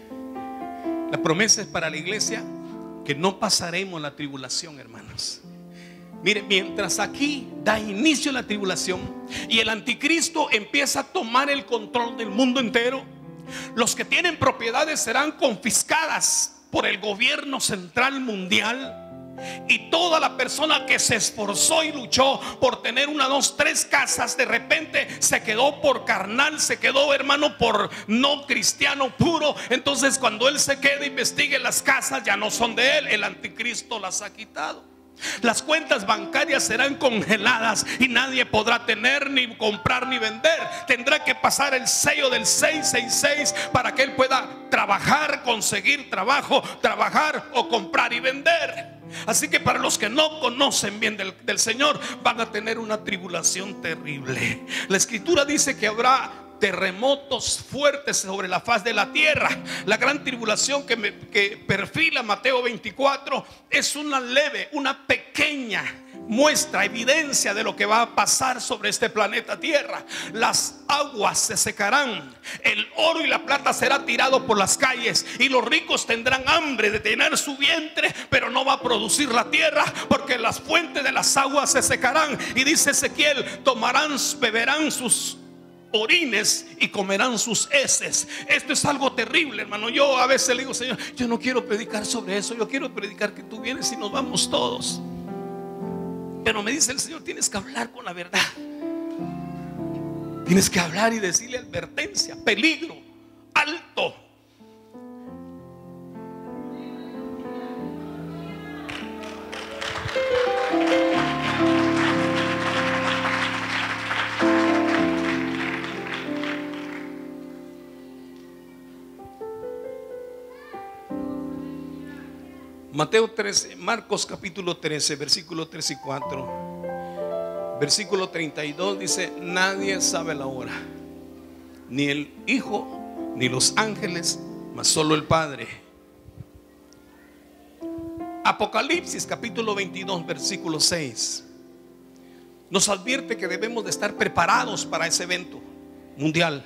La promesa es para la iglesia que no pasaremos la tribulación, hermanos. Miren, mientras aquí da inicio la tribulación y el anticristo empieza a tomar el control del mundo entero, los que tienen propiedades serán confiscadas por el gobierno central mundial. Y toda la persona que se esforzó y luchó por tener 1, 2, 3 casas, de repente se quedó por carnal, se quedó, hermano, por no cristiano puro. Entonces cuando él se queda, investigue, las casas ya no son de él, el anticristo las ha quitado. Las cuentas bancarias serán congeladas y nadie podrá tener, ni comprar, ni vender. Tendrá que pasar el sello del 666 para que él pueda trabajar, conseguir trabajo, trabajar o comprar y vender. Así que para los que no conocen bien del Señor, van a tener una tribulación terrible. La escritura dice que habrá terremotos fuertes sobre la faz de la tierra. La gran tribulación que perfila Mateo 24 es una leve, una pequeña muestra, evidencia de lo que va a pasar sobre este planeta Tierra. Las aguas se secarán, el oro y la plata será tirado por las calles, y los ricos tendrán hambre de llenar su vientre, pero no va a producir la tierra, porque las fuentes de las aguas se secarán. Y dice Ezequiel: beberán sus orines y comerán sus heces. Esto es algo terrible, hermano. Yo a veces le digo: Señor, yo no quiero predicar sobre eso, yo quiero predicar que tú vienes y nos vamos todos. Pero me dice el Señor: tienes que hablar con la verdad, tienes que hablar y decirle advertencia, peligro, alto. Mateo 13, Marcos capítulo 13, versículo 3 y 4. Versículo 32 dice: nadie sabe la hora, ni el Hijo, ni los ángeles, mas solo el Padre. Apocalipsis capítulo 22, versículo 6 nos advierte que debemos de estar preparados para ese evento mundial.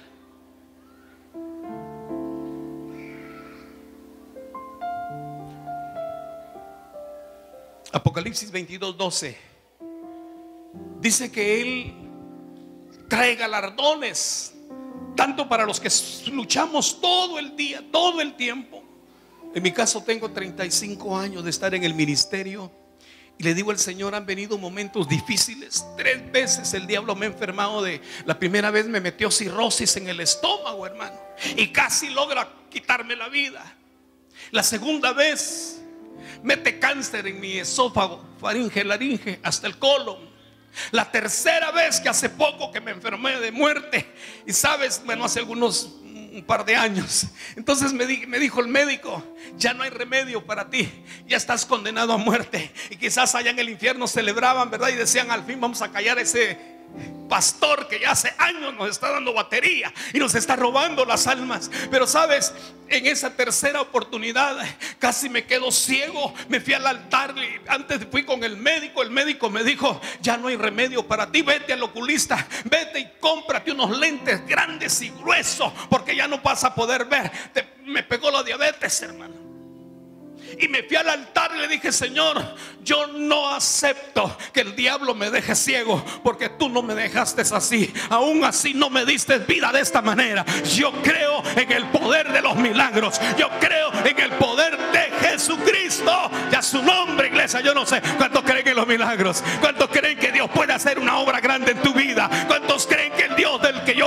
Apocalipsis 22:12 dice que Él trae galardones, tanto para los que luchamos todo el día, todo el tiempo. En mi caso tengo 35 años de estar en el ministerio, y le digo al Señor: han venido momentos difíciles. 3 veces el diablo me ha enfermado. La primera vez me metió cirrosis en el estómago, hermano, y casi logra quitarme la vida. La segunda vez mete cáncer en mi esófago, faringe, laringe, hasta el colon. La tercera vez, que hace poco que me enfermé de muerte. Y sabes, bueno, hace un par de años. Entonces me dijo el médico: ya no hay remedio para ti, ya estás condenado a muerte. Y quizás allá en el infierno celebraban, ¿verdad? Y decían: al fin vamos a callar ese pastor que ya hace años nos está dando batería y nos está robando las almas. Pero sabes, en esa tercera oportunidad casi me quedo ciego. Me fui al altar y antes fui con el médico. El médico me dijo: ya no hay remedio para ti, vete al oculista, vete y cómprate unos lentes grandes y gruesos, porque ya no vas a poder ver. Me pegó la diabetes, hermano. Y me fui al altar y le dije: Señor, yo no acepto que el diablo me deje ciego, porque tú no me dejaste así. Aún así no me diste vida de esta manera. Yo creo en el poder de los milagros. Yo creo en el poder de Jesucristo. Y a su nombre, iglesia, yo no sé cuántos creen en los milagros, cuántos creen que Dios puede hacer una obra grande en tu vida, cuántos creen que el Dios del que yo predico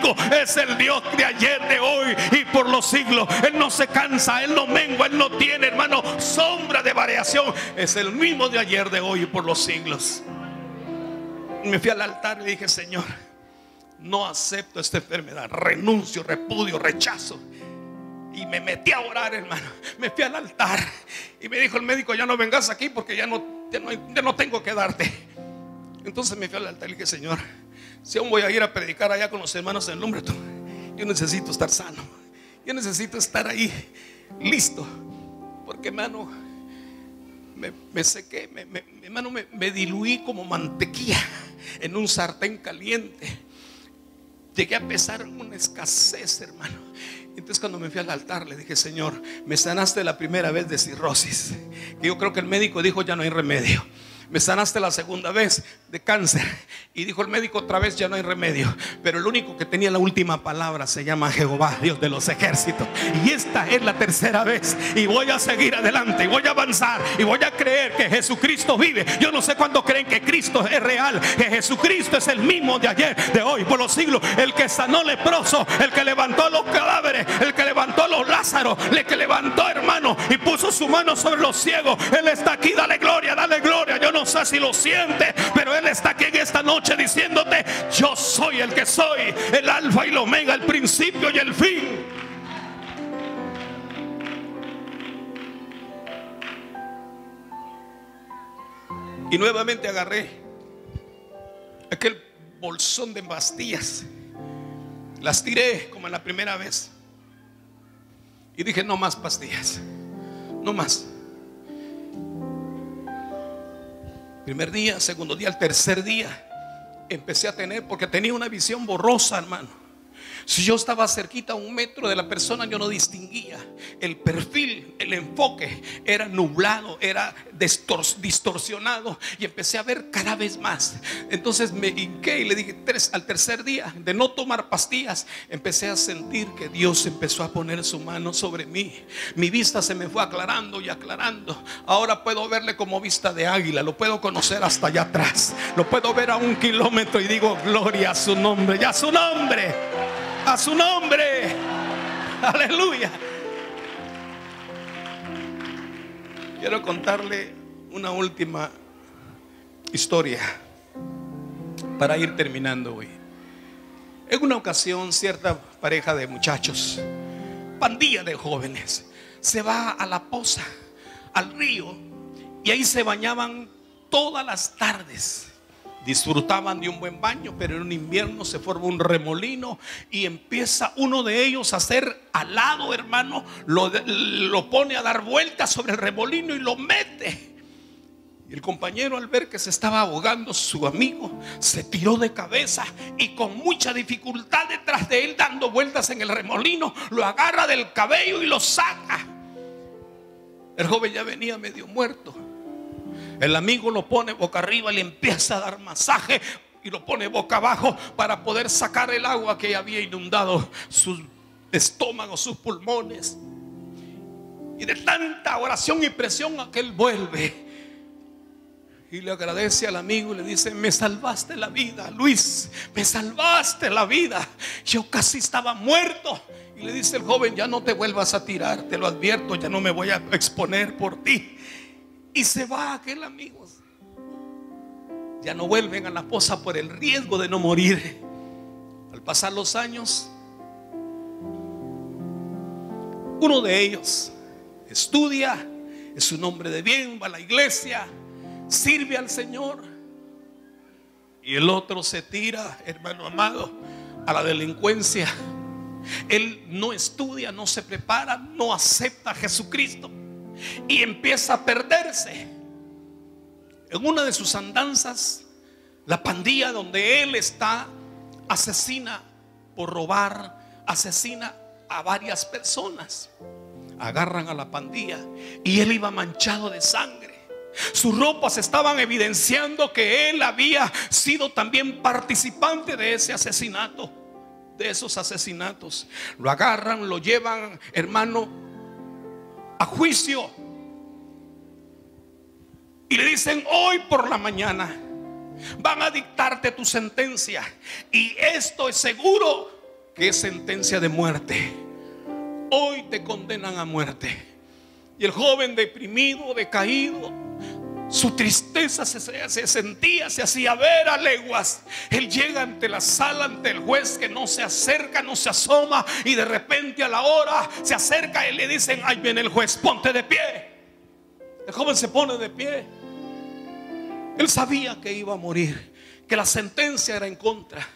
único, es el Dios de ayer, de hoy y por los siglos. Él no se cansa, Él no mengua, Él no tiene, hermano, sombra de variación. Es el mismo de ayer, de hoy y por los siglos. Me fui al altar y le dije: Señor, no acepto esta enfermedad, renuncio, repudio, rechazo. Y me metí a orar, hermano. Me fui al altar y me dijo el médico: ya no vengas aquí porque ya no tengo que darte. Entonces me fui al altar y le dije: Señor, si aún voy a ir a predicar allá con los hermanos en nombre tuyo, yo necesito estar sano. Yo necesito estar ahí listo. Porque, hermano, me sequé, hermano, me diluí como mantequilla en un sartén caliente. Llegué a pesar una escasez, hermano. Entonces cuando me fui al altar le dije: Señor, me sanaste la primera vez de cirrosis, que yo creo que el médico dijo ya no hay remedio. Me sanaste la segunda vez de cáncer y dijo el médico otra vez ya no hay remedio. Pero el único que tenía la última palabra se llama Jehová, Dios de los ejércitos. Y esta es la tercera vez. Y voy a seguir adelante y voy a avanzar y voy a creer que Jesucristo vive. Yo no sé cuándo creen que Cristo es real, que Jesucristo es el mismo de ayer, de hoy, por los siglos. El que sanó leproso, el que levantó los cadáveres, el que levantó a los Lázaros, el que levantó, hermano, y puso su mano sobre los ciegos. Él está aquí, dale gloria, dale gloria. Yo no sé si lo sientes, pero Él está aquí en esta noche diciéndote: yo soy el que soy, el alfa y el omega, el principio y el fin. Y nuevamente agarré aquel bolsón de pastillas, las tiré como en la primera vez y dije: no más pastillas, no más. Primer día, segundo día, el tercer día empecé a tener, porque tenía una visión borrosa, hermano. Si yo estaba cerquita a 1 metro de la persona, yo no distinguía. El perfil, el enfoque era nublado, era distorsionado, y empecé a ver cada vez más. Entonces me hinqué y le dije: al tercer día de no tomar pastillas, empecé a sentir que Dios empezó a poner su mano sobre mí. Mi vista se me fue aclarando y aclarando. Ahora puedo verle como vista de águila, lo puedo conocer hasta allá atrás, lo puedo ver a 1 kilómetro, y digo: gloria a su nombre, y a su nombre, a su nombre, aleluya. Quiero contarle una última historia para ir terminando hoy. En una ocasión, cierta pareja de muchachos, pandilla de jóvenes, se va a la poza, al río, y ahí se bañaban todas las tardes. Disfrutaban de un buen baño, pero en un invierno se forma un remolino y empieza uno de ellos a hacer al lado, hermano, lo pone a dar vueltas sobre el remolino y lo mete. Y el compañero, al ver que se estaba ahogando su amigo, se tiró de cabeza y con mucha dificultad detrás de él, dando vueltas en el remolino, lo agarra del cabello y lo saca. El joven ya venía medio muerto. El amigo lo pone boca arriba, le empieza a dar masaje y lo pone boca abajo para poder sacar el agua que había inundado su estómago, sus pulmones. Y de tanta oración y presión, aquel vuelve y le agradece al amigo y le dice: me salvaste la vida, Luis, me salvaste la vida, yo casi estaba muerto. Y le dice el joven: ya no te vuelvas a tirar, te lo advierto, ya no me voy a exponer por ti. Y se va aquel amigo. Ya no vuelven a la poza por el riesgo de no morir. Al pasar los años, uno de ellos estudia, es un hombre de bien, va a la iglesia, sirve al Señor, y el otro se tira, hermano amado, a la delincuencia. Él no estudia, no se prepara, no acepta a Jesucristo y empieza a perderse. En una de sus andanzas, la pandilla donde él está asesina por robar, asesina a varias personas. Agarran a la pandilla y él iba manchado de sangre. Sus ropas estaban evidenciando que él había sido también participante de ese asesinato, de esos asesinatos. Lo agarran, lo llevan, hermano, a juicio, y le dicen: hoy por la mañana van a dictarte tu sentencia, y esto es seguro que es sentencia de muerte. Hoy te condenan a muerte. Y el joven deprimido, decaído, su tristeza se sentía, se hacía ver a leguas. Él llega ante la sala, ante el juez, que no se acerca, no se asoma, y de repente a la hora se acerca y le dicen: ahí viene el juez, ponte de pie. El joven se pone de pie. Él sabía que iba a morir, que la sentencia era en contra.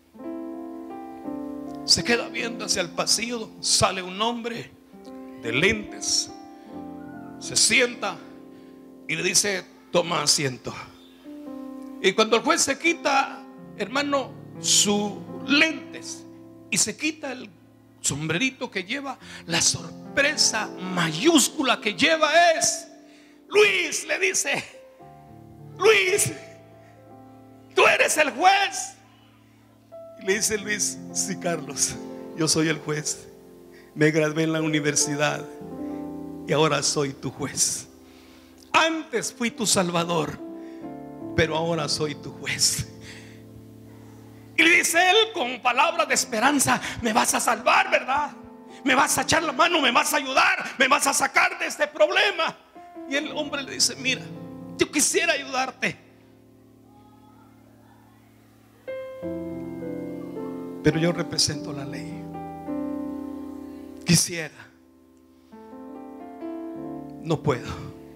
Se queda viendo hacia el pasillo. Sale un hombre de lentes, se sienta y le dice: toma asiento. Y cuando el juez se quita, hermano, sus lentes y se quita el sombrerito que lleva, la sorpresa mayúscula que lleva es: Luis, le dice, Luis, tú eres el juez. Y le dice Luis: sí, Carlos, yo soy el juez. Me gradué en la universidad y ahora soy tu juez. Antes fui tu salvador, pero ahora soy tu juez. Y le dice él con palabras de esperanza: me vas a salvar, ¿verdad? Me vas a echar la mano, me vas a ayudar, me vas a sacar de este problema. Y el hombre le dice: mira, yo quisiera ayudarte, pero yo represento la ley. Quisiera, no puedo.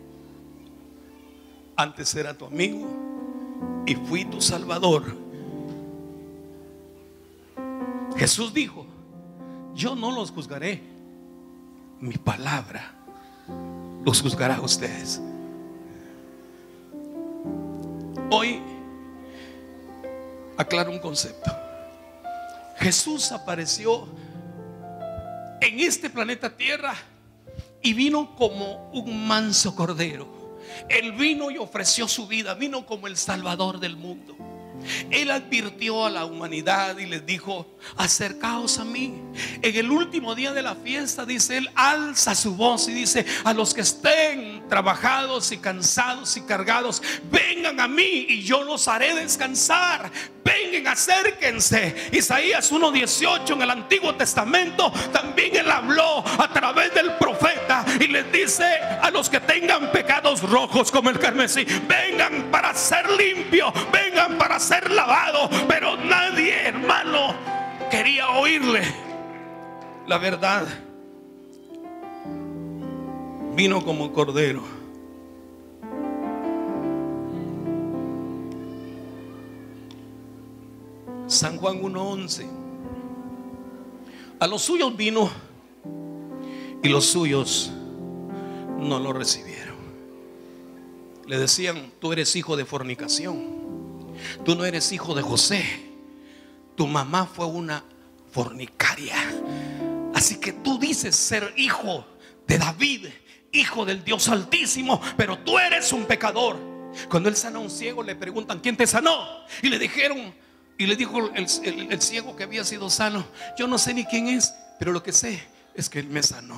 Antes era tu amigo y fui tu salvador. Jesús dijo: yo no los juzgaré, mi palabra los juzgará a ustedes. Hoy aclaro un concepto. Jesús apareció en este planeta Tierra y vino como un manso cordero. Él vino y ofreció su vida, vino como el Salvador del mundo. Él advirtió a la humanidad y les dijo: acercaos a mí. En el último día de la fiesta, dice él, alza su voz y dice: a los que estén trabajados y cansados y cargados, vengan a mí y yo los haré descansar. Vengan, acérquense. Isaías 1:18 en el Antiguo Testamento también él habló a través del profeta y les dice: a los que tengan pecados rojos como el carmesí, vengan para ser limpios, vengan para ser lavados. Pero nadie, hermano, quería oírle. La verdad, vino como cordero. San Juan 1:11. A los suyos vino y los suyos no lo recibieron. Le decían: tú eres hijo de fornicación, tú no eres hijo de José, tu mamá fue una fornicaria. Así que tú dices ser hijo de David, hijo del Dios Altísimo, pero tú eres un pecador. Cuando él sana a un ciego, le preguntan: ¿quién te sanó? Y le dijeron, y le dijo el ciego que había sido sano: yo no sé ni quién es, pero lo que sé es que él me sanó.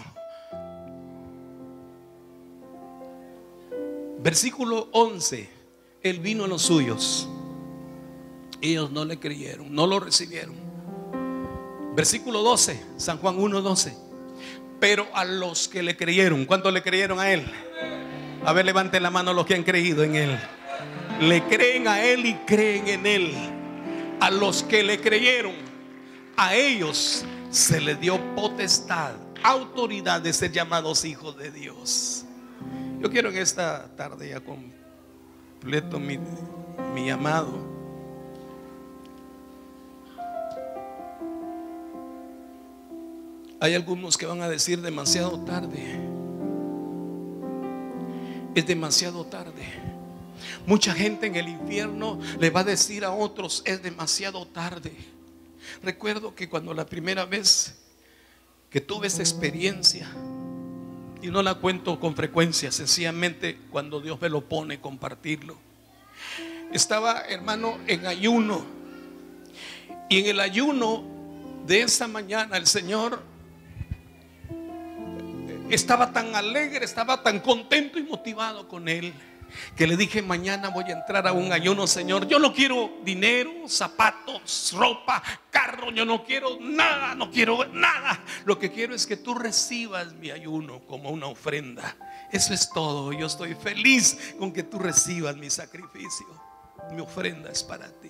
Versículo 11. Él vino a los suyos, ellos no le creyeron, no lo recibieron. Versículo 12, San Juan 1:12. Pero a los que le creyeron, ¿cuántos le creyeron a él? A ver, levanten la mano los que han creído en él. Le creen a él y creen en él. A los que le creyeron, a ellos se les dio potestad, autoridad de ser llamados hijos de Dios. Yo quiero en esta tarde ya completo mi llamado. Hay algunos que van a decir: demasiado tarde. Es demasiado tarde. Mucha gente en el infierno le va a decir a otros: es demasiado tarde. Recuerdo que cuando la primera vez que tuve esa experiencia, y no la cuento con frecuencia, sencillamente cuando Dios me lo pone, compartirlo. Estaba, hermano, en ayuno, y en el ayuno de esa mañana el Señor estaba tan alegre, estaba tan contento y motivado con Él. que le dije: mañana voy a entrar a un ayuno, Señor. Yo no quiero dinero, zapatos, ropa, carro, yo no quiero nada, no quiero nada. Lo que quiero es que tú recibas mi ayuno como una ofrenda. Eso es todo. Yo estoy feliz con que tú recibas mi sacrificio. Mi ofrenda es para ti.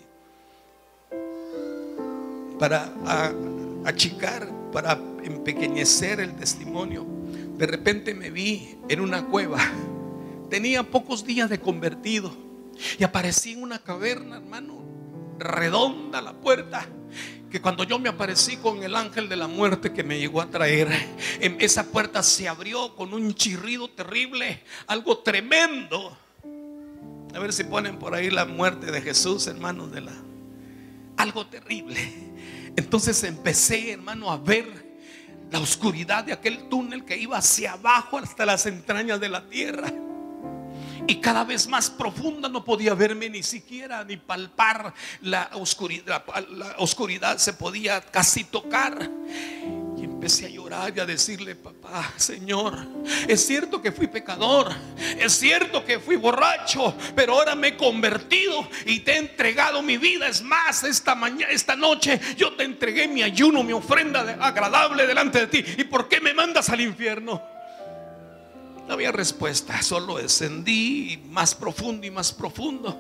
Para achicar, para empequeñecer el testimonio, de repente me vi en una cueva. Tenía pocos días de convertido y aparecí en una caverna, hermano, redonda la puerta, que cuando yo me aparecí con el ángel de la muerte que me llegó a traer, esa puerta se abrió con un chirrido terrible, algo tremendo. A ver si ponen por ahí la muerte de Jesús, hermanos, algo terrible. Entonces empecé, hermano, a ver la oscuridad de aquel túnel que iba hacia abajo hasta las entrañas de la tierra. Y cada vez más profunda, no podía verme ni siquiera, ni palpar la oscuridad. La oscuridad se podía casi tocar. Y empecé a llorar y a decirle: papá, Señor, es cierto que fui pecador, es cierto que fui borracho, pero ahora me he convertido y te he entregado mi vida. Es más, esta noche yo te entregué mi ayuno, mi ofrenda agradable delante de ti. ¿Y por qué me mandas al infierno? No había respuesta, solo descendí más profundo y más profundo,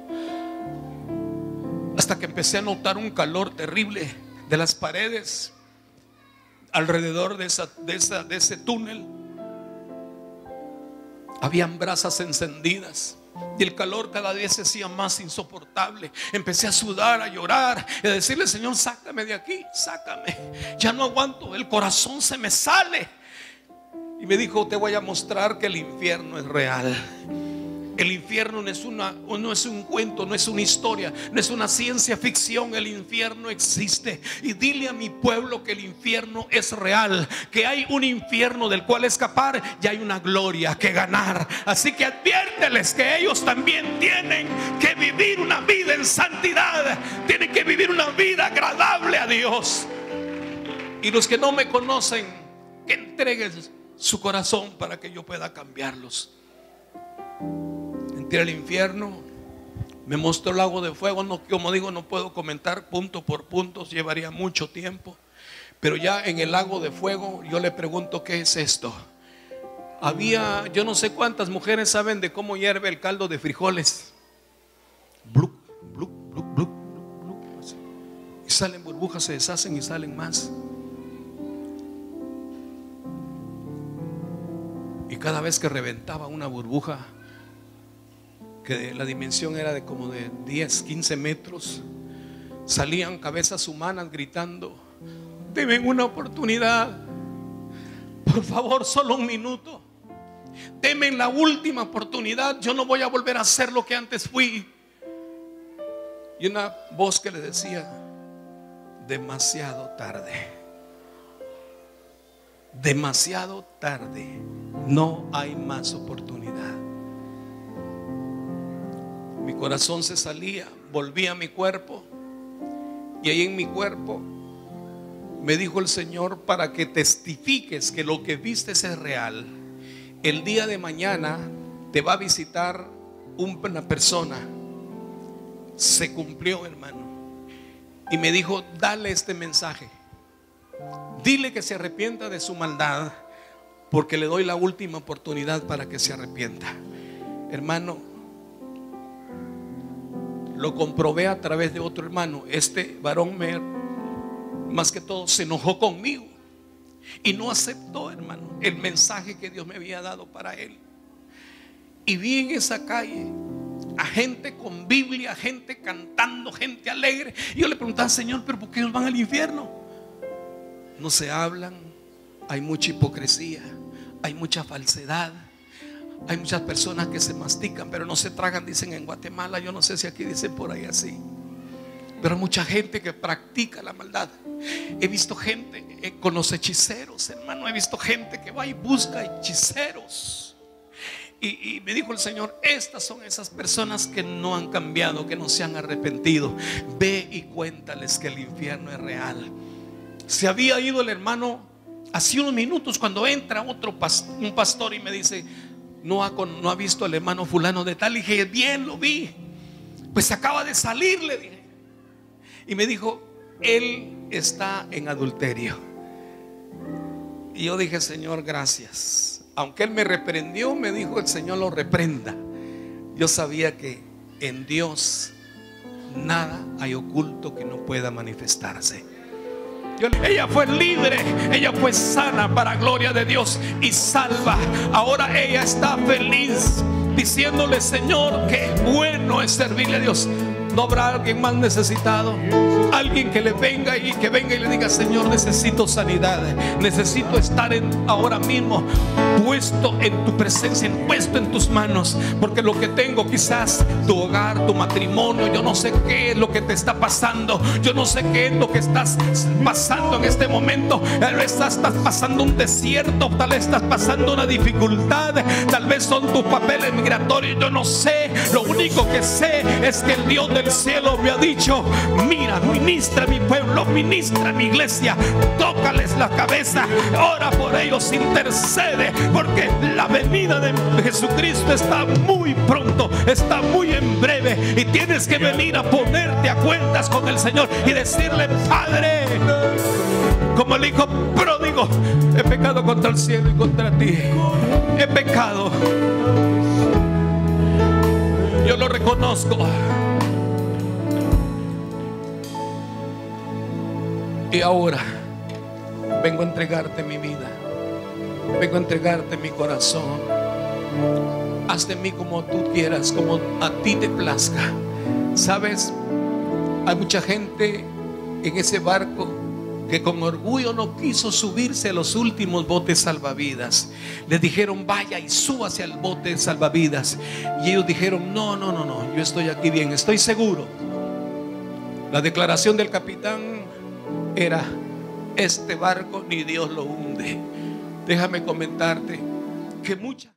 hasta que empecé a notar un calor terrible de las paredes alrededor de ese túnel. Habían brasas encendidas y el calor cada vez se hacía más insoportable. Empecé a sudar, a llorar y a decirle: Señor, sácame de aquí, sácame, ya no aguanto, el corazón se me sale. Y me dijo: te voy a mostrar que el infierno es real. El infierno no es un cuento, no es una historia, no es una ciencia ficción. El infierno existe. Y dile a mi pueblo que el infierno es real, que hay un infierno del cual escapar y hay una gloria que ganar. Así que adviérteles que ellos también tienen que vivir una vida en santidad, tienen que vivir una vida agradable a Dios. Y los que no me conocen, que entreguen su corazón para que yo pueda cambiarlos. Entré al infierno, me mostró el lago de fuego. No, como digo, no puedo comentar punto por punto, llevaría mucho tiempo. Pero ya en el lago de fuego yo le pregunto: ¿qué es esto? Había, yo no sé cuántas mujeres saben de cómo hierve el caldo de frijoles. Bluc, bluc, bluc, bluc, bluc, bluc. Y salen burbujas, se deshacen y salen más. Y cada vez que reventaba una burbuja, que la dimensión era de como de 10, 15 metros, salían cabezas humanas gritando: denme una oportunidad, por favor, solo un minuto, denme la última oportunidad, yo no voy a volver a ser lo que antes fui. Y una voz que le decía: demasiado tarde, demasiado tarde, no hay más oportunidad. Mi corazón se salía, volvía a mi cuerpo, y ahí en mi cuerpo me dijo el Señor: para que testifiques que lo que viste es real, el día de mañana te va a visitar una persona. Se cumplió, hermano. Y me dijo: dale este mensaje, dile que se arrepienta de su maldad, porque le doy la última oportunidad para que se arrepienta. Hermano, lo comprobé a través de otro hermano. Este varón más que todo se enojó conmigo y no aceptó, hermano, el mensaje que Dios me había dado para él. Y vi en esa calle a gente con Biblia, gente cantando, gente alegre. Y yo le preguntaba: Señor, ¿pero por qué ellos van al infierno? No se hablan, hay mucha hipocresía, hay mucha falsedad, hay muchas personas que se mastican pero no se tragan, dicen en Guatemala. Yo no sé si aquí dicen por ahí así, pero hay mucha gente que practica la maldad. He visto gente con los hechiceros, hermano. He visto gente que va y busca hechiceros. Y me dijo el Señor: estas son esas personas que no han cambiado, que no se han arrepentido. Ve y cuéntales que el infierno es real. Se había ido el hermano hace unos minutos cuando entra un pastor y me dice: no ha visto al hermano fulano de tal. Y dije, bien, lo vi. Pues acaba de salir, le dije. Y me dijo, él está en adulterio. Y yo dije, Señor, gracias. Aunque él me reprendió, me dijo, el Señor lo reprenda. Yo sabía que en Dios nada hay oculto que no pueda manifestarse. Ella fue libre, ella fue sana para gloria de Dios y salva. Ahora ella está feliz, diciéndole, Señor, qué bueno es servirle a Dios. ¿No habrá alguien más necesitado? Alguien que le venga y le diga, Señor, necesito sanidad, necesito estar ahora mismo puesto en tu presencia, puesto en tus manos, porque lo que tengo, quizás tu hogar, tu matrimonio, yo no sé qué es lo que te está pasando, yo no sé qué es lo que estás pasando en este momento. Tal vez estás pasando un desierto, tal vez estás pasando una dificultad, tal vez son tus papeles migratorios, yo no sé. Lo único que sé es que el Dios del cielo me ha dicho, mira, ministra a mi pueblo, ministra a mi iglesia, tócales la cabeza, ora por ellos, intercede, porque la venida de Jesucristo está muy pronto, está muy en breve, y tienes que venir a ponerte a cuentas con el Señor y decirle, Padre, como el hijo pródigo, he pecado contra el cielo y contra ti, he pecado, yo lo reconozco. Y ahora vengo a entregarte mi vida, vengo a entregarte mi corazón. Haz de mí como tú quieras, como a ti te plazca. Sabes, hay mucha gente en ese barco que con orgullo no quiso subirse a los últimos botes salvavidas. Les dijeron, vaya y súbase al bote salvavidas, y ellos dijeron, no, yo estoy aquí bien, estoy seguro. La declaración del capitán era, este barco ni Dios lo hunde. Déjame comentarte que muchas